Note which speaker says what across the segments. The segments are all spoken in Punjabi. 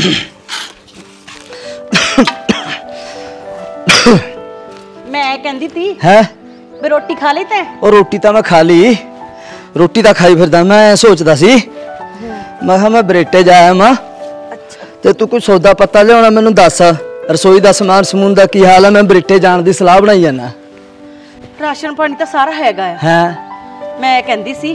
Speaker 1: मैं कहती थी
Speaker 2: है
Speaker 1: वे रोटी खा ली ते?
Speaker 2: और रोटी तो मैं खा ली, रोटी तो खाई फिरदा। मैं सोचता सी मैं बरेटे जाया मां ते तू कुछ सौदा पत्ता लिया मैनू दस, रसोई का समान समून का की हाल है। मैं बरेटे जाने की सलाह बनाई जाना।
Speaker 1: राशन पानी तो सारा हैगा
Speaker 2: है।
Speaker 1: मैं कहती सी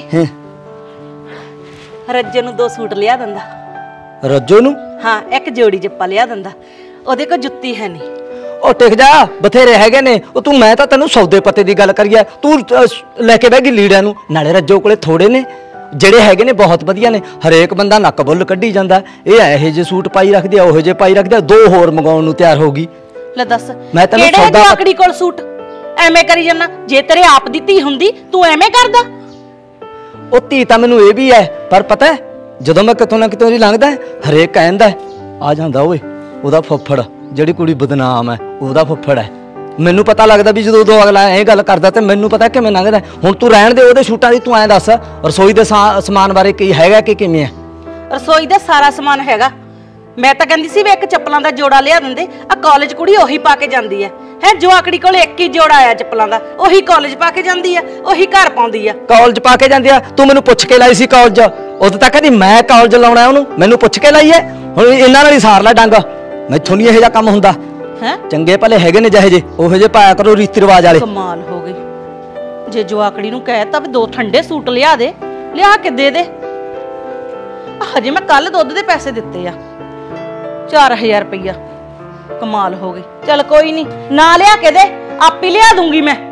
Speaker 1: रज्जे नू 2 सूट लिया दिंदा।
Speaker 2: रज्जो नू?
Speaker 1: हाँ, एक जोड़ी जप्पा लिया दिंदा। ओदे कोल जुत्ती है नहीं।
Speaker 2: ओ टिक जा, बथेरे हैगे ने। ओ तू मैं तां तैनूं सौदे पत्ते दी गल करिए, तू लैके बह गई लीड़िਆਂ नूं। नाले रज्जो कोले थोड़े ने, ਜਿਹੜੇ ਹੈਗੇ ਨੇ ਬਹੁਤ ਵਧੀਆ ਨੇ। ਹਰੇਕ ਬੰਦਾ ਨੱਕ ਬੁੱਲ ਕੱਢੀ ਜਾਂਦਾ। ਇਹ ਇਹੋ ਜਿਹੇ ਸੂਟ ਪਾਈ ਰੱਖਦੇ ਆ, ਉਹੋ ਜਿਹੇ ਪਾਈ ਰੱਖਦੇ ਆ। 2 ਹੋਰ ਮੰਗਾਉਣ ਨੂੰ ਤਿਆਰ ਹੋ ਗਈ।
Speaker 1: ਲੈ ਦੱਸ,
Speaker 2: ਮੈਂ ਤੈਨੂੰ
Speaker 1: ਸੌਦਾ ਆਕੜੀ ਕੋਲ ਸੂਟ ਐਵੇਂ ਕਰੀ ਜਾਂਦਾ। ਜੇ ਤੇਰੇ ਆਪ ਦੀ ਧੀ ਹੁੰਦੀ ਤੂੰ ਐਵੇਂ ਕਰਦਾ?
Speaker 2: ਉਹ ਧੀ ਤਾਂ ਮੈਨੂੰ ਇਹ ਵੀ ਹੈ, ਪਰ ਪਤਾ ਜਦੋਂ ਮੈਂ ਕਿਤੋਂ ਨਾ ਕਿਤੋਂ ਦੀ ਲੰਘਦਾ ਹਰੇਕ ਕਹਿੰਦਾ ਆ ਜਾਂਦਾ ਓਏ ਉਹਦਾ ਫੁੱਫੜ, ਜਿਹੜੀ ਕੁੜੀ ਬਦਨਾਮ ਹੈ ਉਹਦਾ ਫੁੱਫੜ ਹੈ। ਮੈਨੂੰ ਪਤਾ ਲੱਗਦਾ ਵੀ ਜਦੋਂ ਉਦੋਂ ਅਗਲਾ ਇਹ ਗੱਲ ਕਰਦਾ ਤੇ ਮੈਨੂੰ ਪਤਾ ਕਿਵੇਂ ਲੰਘਦਾ। ਹੁਣ ਤੂੰ ਰਹਿਣ ਦੇ ਉਹਦੇ ਸ਼ੂਟਾਂ ਦੀ, ਤੂੰ ਐਂ ਦੱਸ ਰਸੋਈ ਦੇ ਸਮਾਨ ਬਾਰੇ ਕੀ ਹੈਗਾ ਕਿ ਕਿਵੇਂ ਹੈ?
Speaker 1: ਰਸੋਈ ਦਾ ਸਾਰਾ ਸਮਾਨ ਹੈਗਾ। ਮੈਂ ਤਾਂ ਕਹਿੰਦੀ ਸੀ ਵੀ ਇੱਕ ਚੱਪਲਾਂ ਦਾ ਜੋੜਾ ਲਿਆ ਦਿੰਦੇ। ਆ ਕਾਲਜ ਕੁੜੀ ਉਹੀ ਪਾ ਕੇ ਜਾਂਦੀ ਹੈ। ਜੋ ਆਕੜੀ ਕੋਲ ਇੱਕ ਹੀ ਜੋੜਾ ਆਇਆ ਚੱਪਲਾਂ ਦਾ, ਉਹੀ ਕਾਲਜ ਪਾ ਕੇ ਜਾਂਦੀ ਆ, ਉਹੀ ਘਰ ਪਾਉਂਦੀ ਆ।
Speaker 2: ਕਾਲਜ ਪਾ ਕੇ ਜਾਂਦੀ ਆ? ਤੂੰ ਮੈਨੂੰ ਪੁੱਛ ਕੇ ਲਾਈ ਸੀ ਕਾਲਜ? ਉਦੋਂ ਤੱਕ ਕਹਿੰਦੀ ਮੈਂ ਕਾਲਜ ਲਾਉਣਾ ਉਹਨੂੰ, ਮੈਨੂੰ ਪੁੱਛ ਕੇ ਲਾਈ ਹੈ। ਹੁਣ ਇਹਨਾਂ ਨਾਲ ਹੀ ਸਾਰ ਲੈ ਡੰਗ, ਮੈਥੋਂ ਨਹੀਂ ਇਹੋ ਜਿਹਾ ਕੰਮ ਹੁੰਦਾ।
Speaker 1: ਹੈ
Speaker 2: ਚੰਗੇ ਭਲੇ ਹੈਗੇ ਨੇ ਜਿਹੇ ਜੇ, ਉਹੋ ਜਿਹੇ ਪਾਇਆ ਕਰੋ ਰੀਤੀ ਰਿਵਾਜ ਵਾਲੇ।
Speaker 1: ਕਮਾਲ ਹੋ ਗਈ। ਜੇ ਜਵਾਕੜੀ ਨੂੰ ਕਹਿਤਾ ਵੀ 2 ਠੰਡੇ ਸੂਟ ਲਿਆ ਦੇ, ਲਿਆ ਕੇ ਦੇ ਦੇ। ਹਜੇ ਮੈਂ ਕੱਲ ਦੁੱਧ ਦੇ ਪੈਸੇ ਦਿੱਤੇ ਆ 4000 ਰੁਪਇਆ। ਕਮਾਲ ਹੋ ਗਈ। ਚੱਲ ਕੋਈ ਨਹੀਂ, ਨਾ ਲਿਆ ਕੇ ਦੇ, ਆਪੇ ਲਿਆ ਦੂੰਗੀ ਮੈਂ।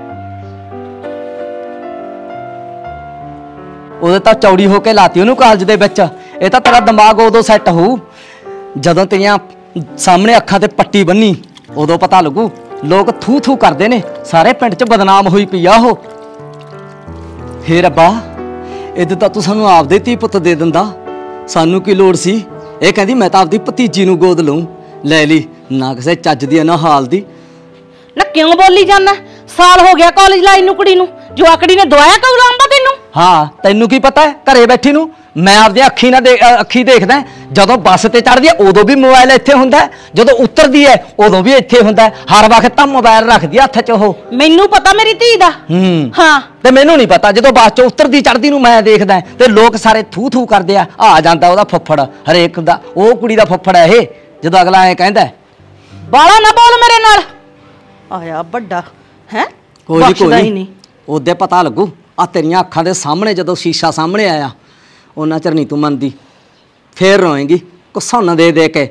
Speaker 2: ਉਹਦੇ ਤਾਂ ਚੌੜੀ ਹੋ ਕੇ ਲਾਤੀ ਉਹਨੂੰ ਕਾਲਜ ਦੇ ਵਿੱਚ। ਇਹ ਤਾਂ ਤੇਰਾ ਦਿਮਾਗ ਉਦੋਂ ਸੈੱਟ ਹੋਊ ਜਦੋਂ ਤੇਰੀਆਂ ਸਾਹਮਣੇ ਅੱਖਾਂ ਤੇ ਪੱਟੀ ਬੰਨੀ, ਉਦੋਂ ਪਤਾ ਲੱਗੂ। ਲੋਕ ਥੂ ਥੂ ਕਰਦੇ ਨੇ, ਸਾਰੇ ਪਿੰਡ 'ਚ ਬਦਨਾਮ ਹੋਈ ਪਈ ਆ ਉਹ। ਹੇ ਰੱਬਾ, ਇਹਦੇ ਤਾਂ ਤੂੰ ਸਾਨੂੰ ਆਪਦੇ ਧੀ ਪੁੱਤ ਦੇ ਦਿੰਦਾ, ਸਾਨੂੰ ਕੀ ਲੋੜ ਸੀ? ਇਹ ਕਹਿੰਦੀ ਮੈਂ ਤਾਂ ਆਪਦੀ ਭਤੀਜੀ ਨੂੰ ਗੋਦ ਲਊਂ। ਲੈ ਲਈ, ਨਾ ਕਿਸੇ ਚੱਜ ਦੀ ਨਾ ਹਾਲ ਦੀ।
Speaker 1: ਨਾ ਕਿਉਂ ਬੋਲੀ ਜਾਂਦਾ? ਸਾਲ ਹੋ ਗਿਆ ਕਾਲਜ ਲਾਈ ਨੂੰ ਕੁੜੀ ਨੂੰ, ਜਵਾਕੜੀ ਨੇ ਦਵਾਇਆ ਕਦੋਂ ਲਾਂਬਾ ਤੈਨੂੰ?
Speaker 2: ਹਾਂ, ਤੈਨੂੰ ਕੀ ਪਤਾ ਘਰੇ ਬੈਠੀ ਨੂੰ? ਮੈਂ ਆਪਦੀ ਅੱਖੀ ਦੇਖਦਾ। ਜਦੋਂ ਬੱਸ ਤੇ ਚੜਦੀ ਹੈ ਉਦੋਂ ਵੀ ਮੋਬਾਈਲ ਇੱਥੇ ਹੁੰਦਾ, ਜਦੋਂ ਉਤਰਦੀ ਹੈ ਉਦੋਂ ਵੀ ਇੱਥੇ ਹੁੰਦਾ। ਹਰ ਵਕਤ ਤਾਂ ਮੋਬਾਈਲ ਰੱਖਦੀ ਹੱਥ 'ਚ ਉਹ।
Speaker 1: ਮੈਨੂੰ ਪਤਾ ਮੇਰੀ ਧੀ ਦਾ। ਹਾਂ,
Speaker 2: ਤੇ ਮੈਨੂੰ ਨਹੀਂ ਪਤਾ। ਜਦੋਂ ਬੱਸ 'ਚ ਉਤਰਦੀ ਚੜਦੀ ਨੂੰ ਮੈਂ ਦੇਖਦਾ ਤੇ ਲੋਕ ਸਾਰੇ ਥੂ ਥੂ ਕਰਦੇ ਆ ਜਾਂਦਾ ਉਹਦਾ ਫੁੱਫੜ, ਹਰੇਕ ਦਾ ਉਹ ਕੁੜੀ ਦਾ ਫੁੱਫੜ ਹੈ ਇਹ। ਜਦੋਂ ਅਗਲਾ ਐ ਕਹਿੰਦਾ
Speaker 1: ਬਾਲਾ ਨਾ ਬੋਲ ਮੇਰੇ ਨਾਲ। ਆਇਆ ਵੱਡਾ ਹੈ,
Speaker 2: ਕੋਈ ਨਹੀਂ ਉਹਦੇ ਪਤਾ ਲੱਗੂ। ਆ ਤੇਰੀਆਂ ਅੱਖਾਂ ਦੇ ਸਾਹਮਣੇ ਜਦੋਂ ਸ਼ੀਸ਼ਾ ਸਾਹਮਣੇ ਆਇਆ ਉਹਨਾਂ ਚਿਰ ਨਹੀਂ ਤੂੰ ਮੰਨਦੀ, ਫੇਰ ਰੋਏਂਗੀ ਕੁਸਾਨਾ ਦੇ ਦੇ ਕੇ।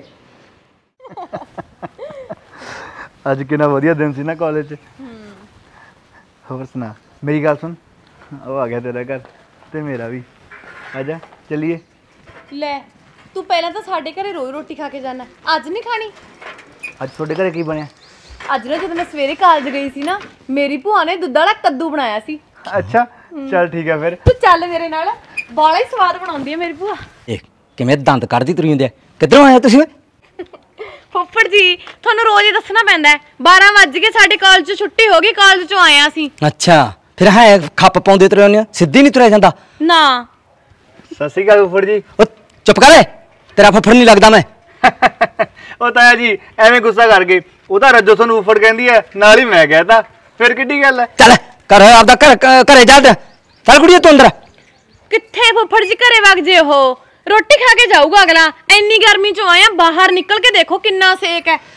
Speaker 3: ਅੱਜ ਕਿੰਨਾ ਵਧੀਆ ਦਿਨ ਸੀ ਨਾ ਕਾਲਜ 'ਚ। ਹੋਰ ਸੁਣਾ, ਮੇਰੀ ਗੱਲ ਸੁਣ, ਉਹ ਆ ਗਿਆ ਤੇਰਾ ਘਰ ਤੇ ਮੇਰਾ ਵੀ। ਆਜਾ ਚੱਲੀਏ।
Speaker 4: ਲੈ ਤੂੰ ਪਹਿਲਾਂ ਤਾਂ ਸਾਡੇ ਘਰੇ ਰੋਜ਼ ਰੋਟੀ ਖਾ ਕੇ ਜਾਣਾ, ਅੱਜ ਨਹੀਂ ਖਾਣੀ?
Speaker 3: ਅੱਜ ਤੁਹਾਡੇ ਘਰੇ ਕੀ ਬਣਿਆ?
Speaker 4: ਅੱਜ ਨਾ ਜਦੋਂ ਮੈਂ ਸਵੇਰੇ ਕਾਲਜ ਗਈ ਸੀ ਨਾ, ਮੇਰੀ ਭੂਆ ਨੇ ਦੁੱਧ ਵਾਲਾ ਕੱਦੂ ਬਣਾਇਆ ਸੀ।
Speaker 3: ਅੱਛਾ, ਚੱਲ ਠੀਕ ਹੈ ਫਿਰ।
Speaker 4: ਤੂੰ ਚੱਲ ਮੇਰੇ ਨਾਲ, ਬਾਲਾ ਹੀ ਸਵਾਦ ਬਣਾਉਂਦੀ ਹੈ ਮੇਰੀ ਭੂਆ।
Speaker 2: ਇਹ ਕਿਵੇਂ ਦੰਦ ਕੱਢਦੀ ਤੁਰੀ ਹੁੰਦੀ ਆ? ਕਿੱਧਰੋਂ ਆਏ ਤੁਸੀਂ?
Speaker 4: ਫੁੱਫੜ ਜੀ ਤੁਹਾਨੂੰ ਰੋਜ਼ ਹੀ ਦੱਸਣਾ ਪੈਂਦਾ ਹੈ। 12 ਵੱਜ ਗਏ, ਸਾਡੇ ਕਾਲਜ 'ਚ ਛੁੱਟੀ ਹੋ ਗਈ, ਕਾਲਜ 'ਚੋਂ ਆਏ ਆ ਅਸੀਂ।
Speaker 2: ਅੱਛਾ, ਫਿਰ ਹੈ ਖੱਪ ਪਾਉਂਦੇ ਤੁਰੇ ਹੁੰਦੇ ਆ, ਸਿੱਧੀ ਨਹੀਂ ਤੁਰਿਆ ਜਾਂਦਾ?
Speaker 4: ਨਾ।
Speaker 3: ਸਤਿ ਸ਼੍ਰੀ ਅਕਾਲ ਫੁੱਫੜ ਜੀ।
Speaker 2: ਉਹ ਚੁੱਪ ਕਰ, ਤੇਰਾ ਫੁੱਫੜ ਨਹੀਂ ਲੱਗਦਾ ਮੈਂ।
Speaker 3: ਉਹ ਤਾਇਆ ਜੀ ਐਵੇਂ ਗੁੱਸਾ ਕਰ ਗਏ, ਉਹ ਤਾਂ ਰੱਜੋ ਤੁਹਾਨੂੰ ਫੁੱਫੜ ਕਹਿੰਦੀ ਹੈ, ਨਾਲ ਹੀ ਮੈਂ ਕਹਿਤਾ, ਫਿਰ ਕਿੱਡੀ ਗੱਲ ਹੈ?
Speaker 2: ਚੱਲ ਕਰ ਆਪਦਾ ਘਰੇ ਜਾ। ਚੱਲ ਕੁੜੀਏ ਤੂੰ ਅੰਦਰ।
Speaker 4: ਕਿੱਥੇ ਫੁੱਫੜ ਜੀ ਘਰੇ ਵਗ ਜੇ, ਉਹ ਰੋਟੀ ਖਾ ਕੇ ਜਾਊਗਾ ਅਗਲਾ। ਇੰਨੀ ਗਰਮੀ 'ਚੋਂ ਆਇਆ, ਬਾਹਰ ਨਿਕਲ ਕੇ ਦੇਖੋ ਕਿੰਨਾ ਸੇਕ ਹੈ।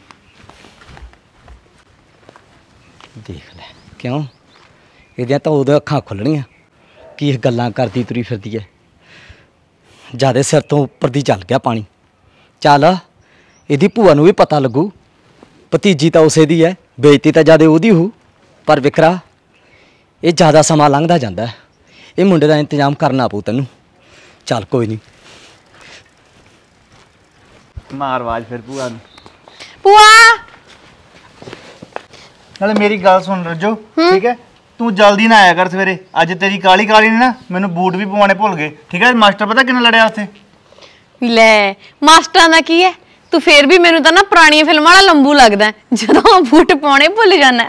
Speaker 2: ਦੇਖ ਲੈ, ਕਿਉਂ ਇਹਦੀਆਂ ਤਾਂ ਉਦੋਂ ਅੱਖਾਂ ਖੁੱਲਣੀਆਂ ਕੀ ਇਹ ਗੱਲਾਂ ਕਰਦੀ ਤੁਰੀ ਫਿਰਦੀ ਹੈ। ਜਿਆਦੇ ਸਿਰ ਤੋਂ ਉੱਪਰ ਦੀ ਚੱਲ ਗਿਆ ਪਾਣੀ। ਚੱਲ ਇਹਦੀ ਭੂਆ ਨੂੰ ਵੀ ਪਤਾ ਲੱਗੂ, ਭਤੀਜੀ ਤਾਂ ਉਸੇ ਦੀ ਹੈ, ਬੇਇੱਜ਼ਤੀ ਤਾਂ ਜਿਆਦੇ ਉਹਦੀ ਹੋਊ। ਪਰ ਵਿਕਰਾ, ਇਹ ਜ਼ਿਆਦਾ ਸਮਾਂ ਲੰਘਦਾ ਜਾਂਦਾ, ਇਹ ਮੁੰਡੇ ਦਾ ਇੰਤਜ਼ਾਮ ਕਰਨਾ ਪਊ ਤੈਨੂੰ। ਚੱਲ ਕੋਈ ਨਹੀਂ,
Speaker 3: ਮਾਰ ਆਵਾਜ਼ ਫਿਰ ਭੂਆ ਨੂੰ।
Speaker 4: ਭੂਆ
Speaker 3: ਨਾਲੇ ਮੇਰੀ ਗੱਲ ਸੁਣ ਰੱਜੋ, ਠੀਕ ਹੈ? ਤੂੰ ਜਲਦੀ ਨਾ ਆਇਆ ਕਰ ਸਵੇਰੇ। ਅੱਜ ਤੇਰੀ ਕਾਲੀ ਕਾਲੀ ਨੇ ਨਾ ਮੈਨੂੰ ਬੂਟ ਵੀ ਪਵਾਉਣੇ ਭੁੱਲ ਗਏ, ਠੀਕ ਹੈ? ਮਾਸਟਰ ਪਤਾ ਕਿੰਨਾ ਲੜਿਆ ਉੱਥੇ।
Speaker 4: ਲੈ ਮਾਸਟਰਾਂ ਦਾ ਕੀ ਹੈ, ਤੂੰ ਫੇਰ ਵੀ ਮੈਨੂੰ ਤਾਂ ਨਾ ਪੁਰਾਣੀਆਂ ਫਿਲਮਾਂ ਵਾਲਾ ਲੰਬੂ ਲੱਗਦਾ ਜਦੋਂ ਬੂਟ ਪਾਉਣੇ ਭੁੱਲ ਜਾਣਾ।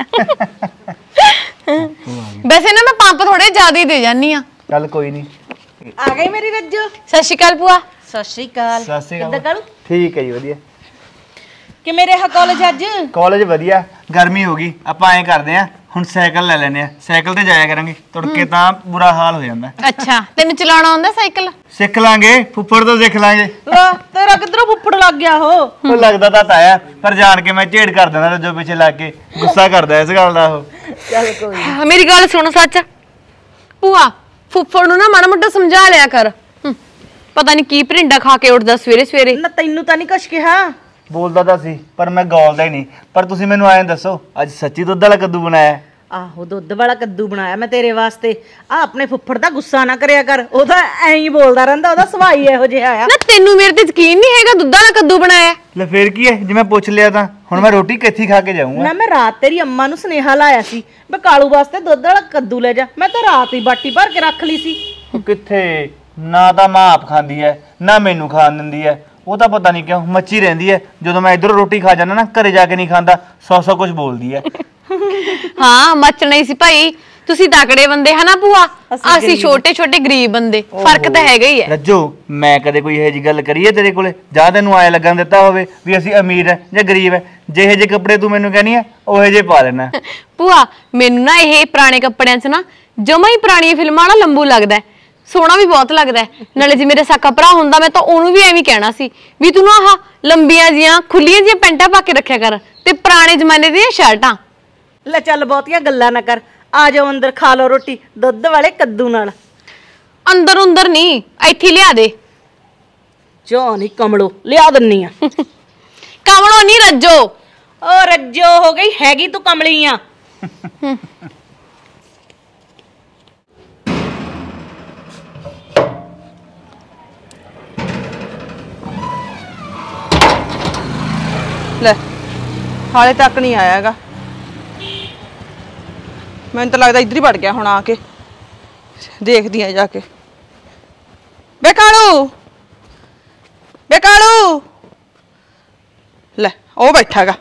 Speaker 4: ਵੈਸੇ ਨਾ ਮੈਂ ਪੰਪ ਥੋੜੇ ਜ਼ਿਆਦਾ ਹੀ ਦੇ ਜਾਨੀ ਆ।
Speaker 3: ਚੱਲ ਕੋਈ ਨਹੀਂ।
Speaker 1: ਆ ਗਈ ਮੇਰੀ ਰੱਜੋ।
Speaker 4: ਸਤਿ ਸ਼੍ਰੀ ਅਕਾਲ ਭੂਆ।
Speaker 1: ਸਤਿ ਸ਼੍ਰੀ ਅਕਾਲ
Speaker 3: ਸਤਿ ਸ਼੍ਰੀ ਅਕਾਲ।
Speaker 1: ਕਿੱਦਾਂ ਕਾਲੂ?
Speaker 3: ਠੀਕ ਹੈ ਜੀ ਵਧੀਆ।
Speaker 1: ਕਿ ਮੇਰੇ ਹਾ ਕਾਲਜ ਅੱਜ
Speaker 3: ਕਾਲਜ ਵਧੀਆ, ਗਰਮੀ ਹੋ ਗਈ, ਆਪਾਂ ਐਂ ਕਰਦੇ ਆ ਹੁਣ ਸਾਈਕਲ ਲੈ ਲੈਨੇ ਆ, ਸਾਈਕਲ ਤੇ ਜਾਇਆ ਕਰਾਂਗੇ, ਤੁੜਕੇ ਤਾਂ ਬੁਰਾ ਹਾਲ ਹੋ ਜਾਂਦਾ।
Speaker 4: ਅੱਛਾ ਤੈਨੂੰ ਚਲਾਉਣਾ ਆਉਂਦਾ ਸਾਈਕਲ?
Speaker 3: ਸਿੱਖ ਲਾਂਗੇ, ਫੁੱਫੜ ਤੋਂ ਸਿੱਖ ਲਾਂਗੇ।
Speaker 1: ਵਾਹ ਤੇਰਾ ਕਿੱਧਰੋਂ ਫੁੱਫੜ ਲੱਗ ਗਿਆ
Speaker 3: ਉਹ ਲੱਗਦਾ ਤਾਂ ਤਾਇਆ, ਪਰ ਜਾਣ ਕੇ ਮੈਂ ਝੇੜ ਕਰ ਦਿੰਦਾ ਰੱਜੋ ਪਿੱਛੇ ਲੱਗ ਕੇ, ਗੁੱਸਾ ਕਰਦਾ ਇਸ ਗੱਲ ਦਾ ਉਹ।
Speaker 1: ਚੱਲ ਕੋਈ
Speaker 4: ਮੇਰੀ ਗੱਲ ਸੁਣ ਸੱਚ, ਭੂਆ ਫੁੱਫੜ ਨੂੰ ਨਾ ਮਾੜਾ ਮੋਟਾ ਸਮਝਾ ਲਿਆ ਕਰ। ਪਤਾ ਨਹੀਂ ਕੀ ਭਰਿੰਡਾ ਖਾ ਕੇ ਉੱਠਦਾ ਸਵੇਰੇ ਸਵੇਰੇ।
Speaker 1: ਨਾ ਤੈਨੂੰ ਤਾਂ ਨਹੀਂ ਕੁਛ ਕਿਹਾ।
Speaker 3: ਬੋਲਦਾ ਤਾਂ ਸੀ ਪਰ ਮੈਂ ਗੌਲਦਾ ਹੀ ਨਹੀਂ। ਪਰ ਤੁਸੀਂ ਮੈਨੂੰ ਐਂ ਦੱਸੋ, ਅੱਜ ਸੱਚੀ ਦੁੱਧ ਵਾਲਾ ਕੱਦੂ ਬਣਾਇਆ?
Speaker 1: ਆਹੋ ਦੁੱਧ ਵਾਲਾ ਕੱਦੂ ਬਣਾਇਆ ਮੈਂ ਤੇਰੇ ਵਾਸਤੇ। ਆ ਆਪਣੇ ਫੁੱਫੜ ਦਾ ਗੁੱਸਾ ਨਾ ਕਰਿਆ ਕਰ, ਉਹ ਤਾਂ ਐਂ ਹੀ ਬੋਲਦਾ ਰਹਿੰਦਾ, ਉਹਦਾ ਸੁਭਾਅ ਹੀ ਇਹੋ ਜਿਹਾ ਆ।
Speaker 4: ਨਾ ਤੈਨੂੰ ਮੇਰੇ ਤੇ ਯਕੀਨ ਨਹੀਂ ਹੈਗਾ ਦੁੱਧ ਵਾਲਾ ਕੱਦੂ ਬਣਾਇਆ?
Speaker 3: ਲੈ ਫੇਰ ਕੀ ਹੈ, ਜੇ ਮੈਂ ਪੁੱਛ ਲਿਆ ਤਾਂ ਹੁਣ ਮੈਂ ਰੋਟੀ ਕਿੱਥੇ ਖਾ ਕੇ ਜਾਊਂਗਾ?
Speaker 1: ਨਾ ਮੈਂ ਰਾਤ ਤੇਰੀ ਅੰਮਾ ਨੂੰ ਸੁਨੇਹਾ ਲਾਇਆ ਸੀ ਮੈਂ ਕਾਲੂ ਵਾਸਤੇ ਦੁੱਧ ਵਾਲਾ ਕੱਦੂ ਲੈ ਜਾ, ਮੈਂ ਤਾਂ ਰਾਤ ਹੀ ਬਾਟੀ ਭਰ ਕੇ ਰੱਖ ਲਈ ਸੀ।
Speaker 3: ਉਹ ਕਿੱਥੇ, ਨਾ ਤਾਂ ਮਾਂ ਆਪ ਖਾਂਦੀ ਐ ਨਾ ਮੈਨੂੰ ਖਾਣ ਦਿੰਦੀ ਐ। ਉਹ ਤਾਂ ਪਤਾ ਨਹੀਂ ਕਿਉਂ ਮੱਚੀ ਰਹਿੰਦੀ ਐ, ਜਦੋਂ ਮੈਂ ਇਧਰੋਂ ਰੋਟੀ ਖਾ ਜਾਂਦਾ ਨਾ ਘਰੇ ਜਾ ਕੇ ਨਹੀਂ ਖਾਂਦਾ, ਸੌ ਕੁਝ ਬੋਲਦੀ ਐ।
Speaker 4: ਹਾਂ ਮੱਚਣਾ ਹੀ ਸੀ ਭਾਈ, ਤੁਸੀਂ ਤਕੜੇ ਬੰਦੇ ਹਨਾ ਭੂਆ, ਅਸੀਂ ਛੋਟੇ ਛੋਟੇ ਗਰੀਬ ਬੰਦੇ, ਫਰਕ ਤਾਂ ਹੈਗਾ ਹੀ ਹੈ।
Speaker 3: ਰੱਜੋ ਮੈਂ ਕਦੇ ਕੋਈ ਇਹੋ ਜੀ ਗੱਲ ਕਰੀ ਐ ਤੇਰੇ ਕੋਲੇ? ਜਾਂ ਤੈਨੂੰ ਆਏ ਲੱਗਣ ਦਿੱਤਾ ਹੋਵੇ ਵੀ ਅਸੀਂ ਅਮੀਰ ਐ ਜਾਂ ਗਰੀਬ ਐ? ਜਿਹੇ ਜੇ ਕੱਪੜੇ ਤੂੰ ਮੈਨੂੰ ਕਹਿੰਦੀ ਐ ਉਹੇ ਜੇ ਪਾ ਲੈਣਾ।
Speaker 4: ਭੂਆ ਮੈਨੂੰ ਨਾ ਇਹ ਪੁਰਾਣੇ ਕੱਪੜਿਆਂ 'ਚ ਨਾ ਜਮਾ ਹੀ ਪੁਰਾਣੀਆਂ ਫਿਲਮਾਂ ਵਾਲਾ ਲੰਬੂ ਲੱਗਦਾ, ਸੋਹਣਾ ਵੀ ਬਹੁਤ ਲੱਗਦਾ। ਨਾਲੇ ਜੇ ਮੇਰੇ ਸਾਕਾ ਭਰਾ ਹੁੰਦਾ ਮੈਂ ਤਾਂ ਉਹਨੂੰ ਵੀ ਐਵੇਂ ਕਹਿਣਾ ਸੀ ਵੀ ਤੂੰ ਨਾ ਆਹ ਲੰਬੀਆਂ ਜੀਆਂ ਖੁੱਲੀਆਂ ਜੀਆਂ ਪੈਂਟਾਂ ਪਾ ਕੇ ਰੱਖਿਆ ਕਰ ਤੇ ਪੁਰਾਣੇ ਜ਼ਮਾਨੇ ਦੀਆਂ ਸ਼ਰਟਾਂ।
Speaker 1: ਲੈ ਚੱਲ ਬਹੁਤੀਆਂ ਗੱਲਾਂ ਨਾ ਕਰ, ਆ ਜਾਓ ਅੰਦਰ ਖਾ ਲਓ ਰੋਟੀ ਦੁੱਧ ਵਾਲੇ ਕੱਦੂ ਨਾਲ।
Speaker 4: ਅੰਦਰ ਨਹੀਂ ਇੱਥੇ ਲਿਆ ਦੇ।
Speaker 1: ਜੋ ਨਹੀਂ ਕਮਲੋ ਲਿਆ ਦਿੰਨੀ ਆ।
Speaker 4: ਕਮਲੋ ਨਹੀਂ ਰੱਜੋ।
Speaker 1: ਓ ਰੱਜੋ ਹੋ ਗਈ ਹੈਗੀ ਤੂੰ ਕਮਲੀ ਆ।
Speaker 5: ਲੈ ਹਾਲੇ ਤੱਕ ਨਹੀਂ ਆਇਆ ਹੈਗਾ, ਮੈਨੂੰ ਤਾਂ ਲੱਗਦਾ ਇੱਧਰ ਹੀ ਵੜ ਗਿਆ ਹੁਣ, ਆ ਕੇ ਦੇਖਦੀ ਆ ਜਾ ਕੇ। ਬੇ ਕਾਲੂ, ਬੇ ਕਾਲੂ, ਲੈ ਉਹ ਬੈਠਾ ਗਾ।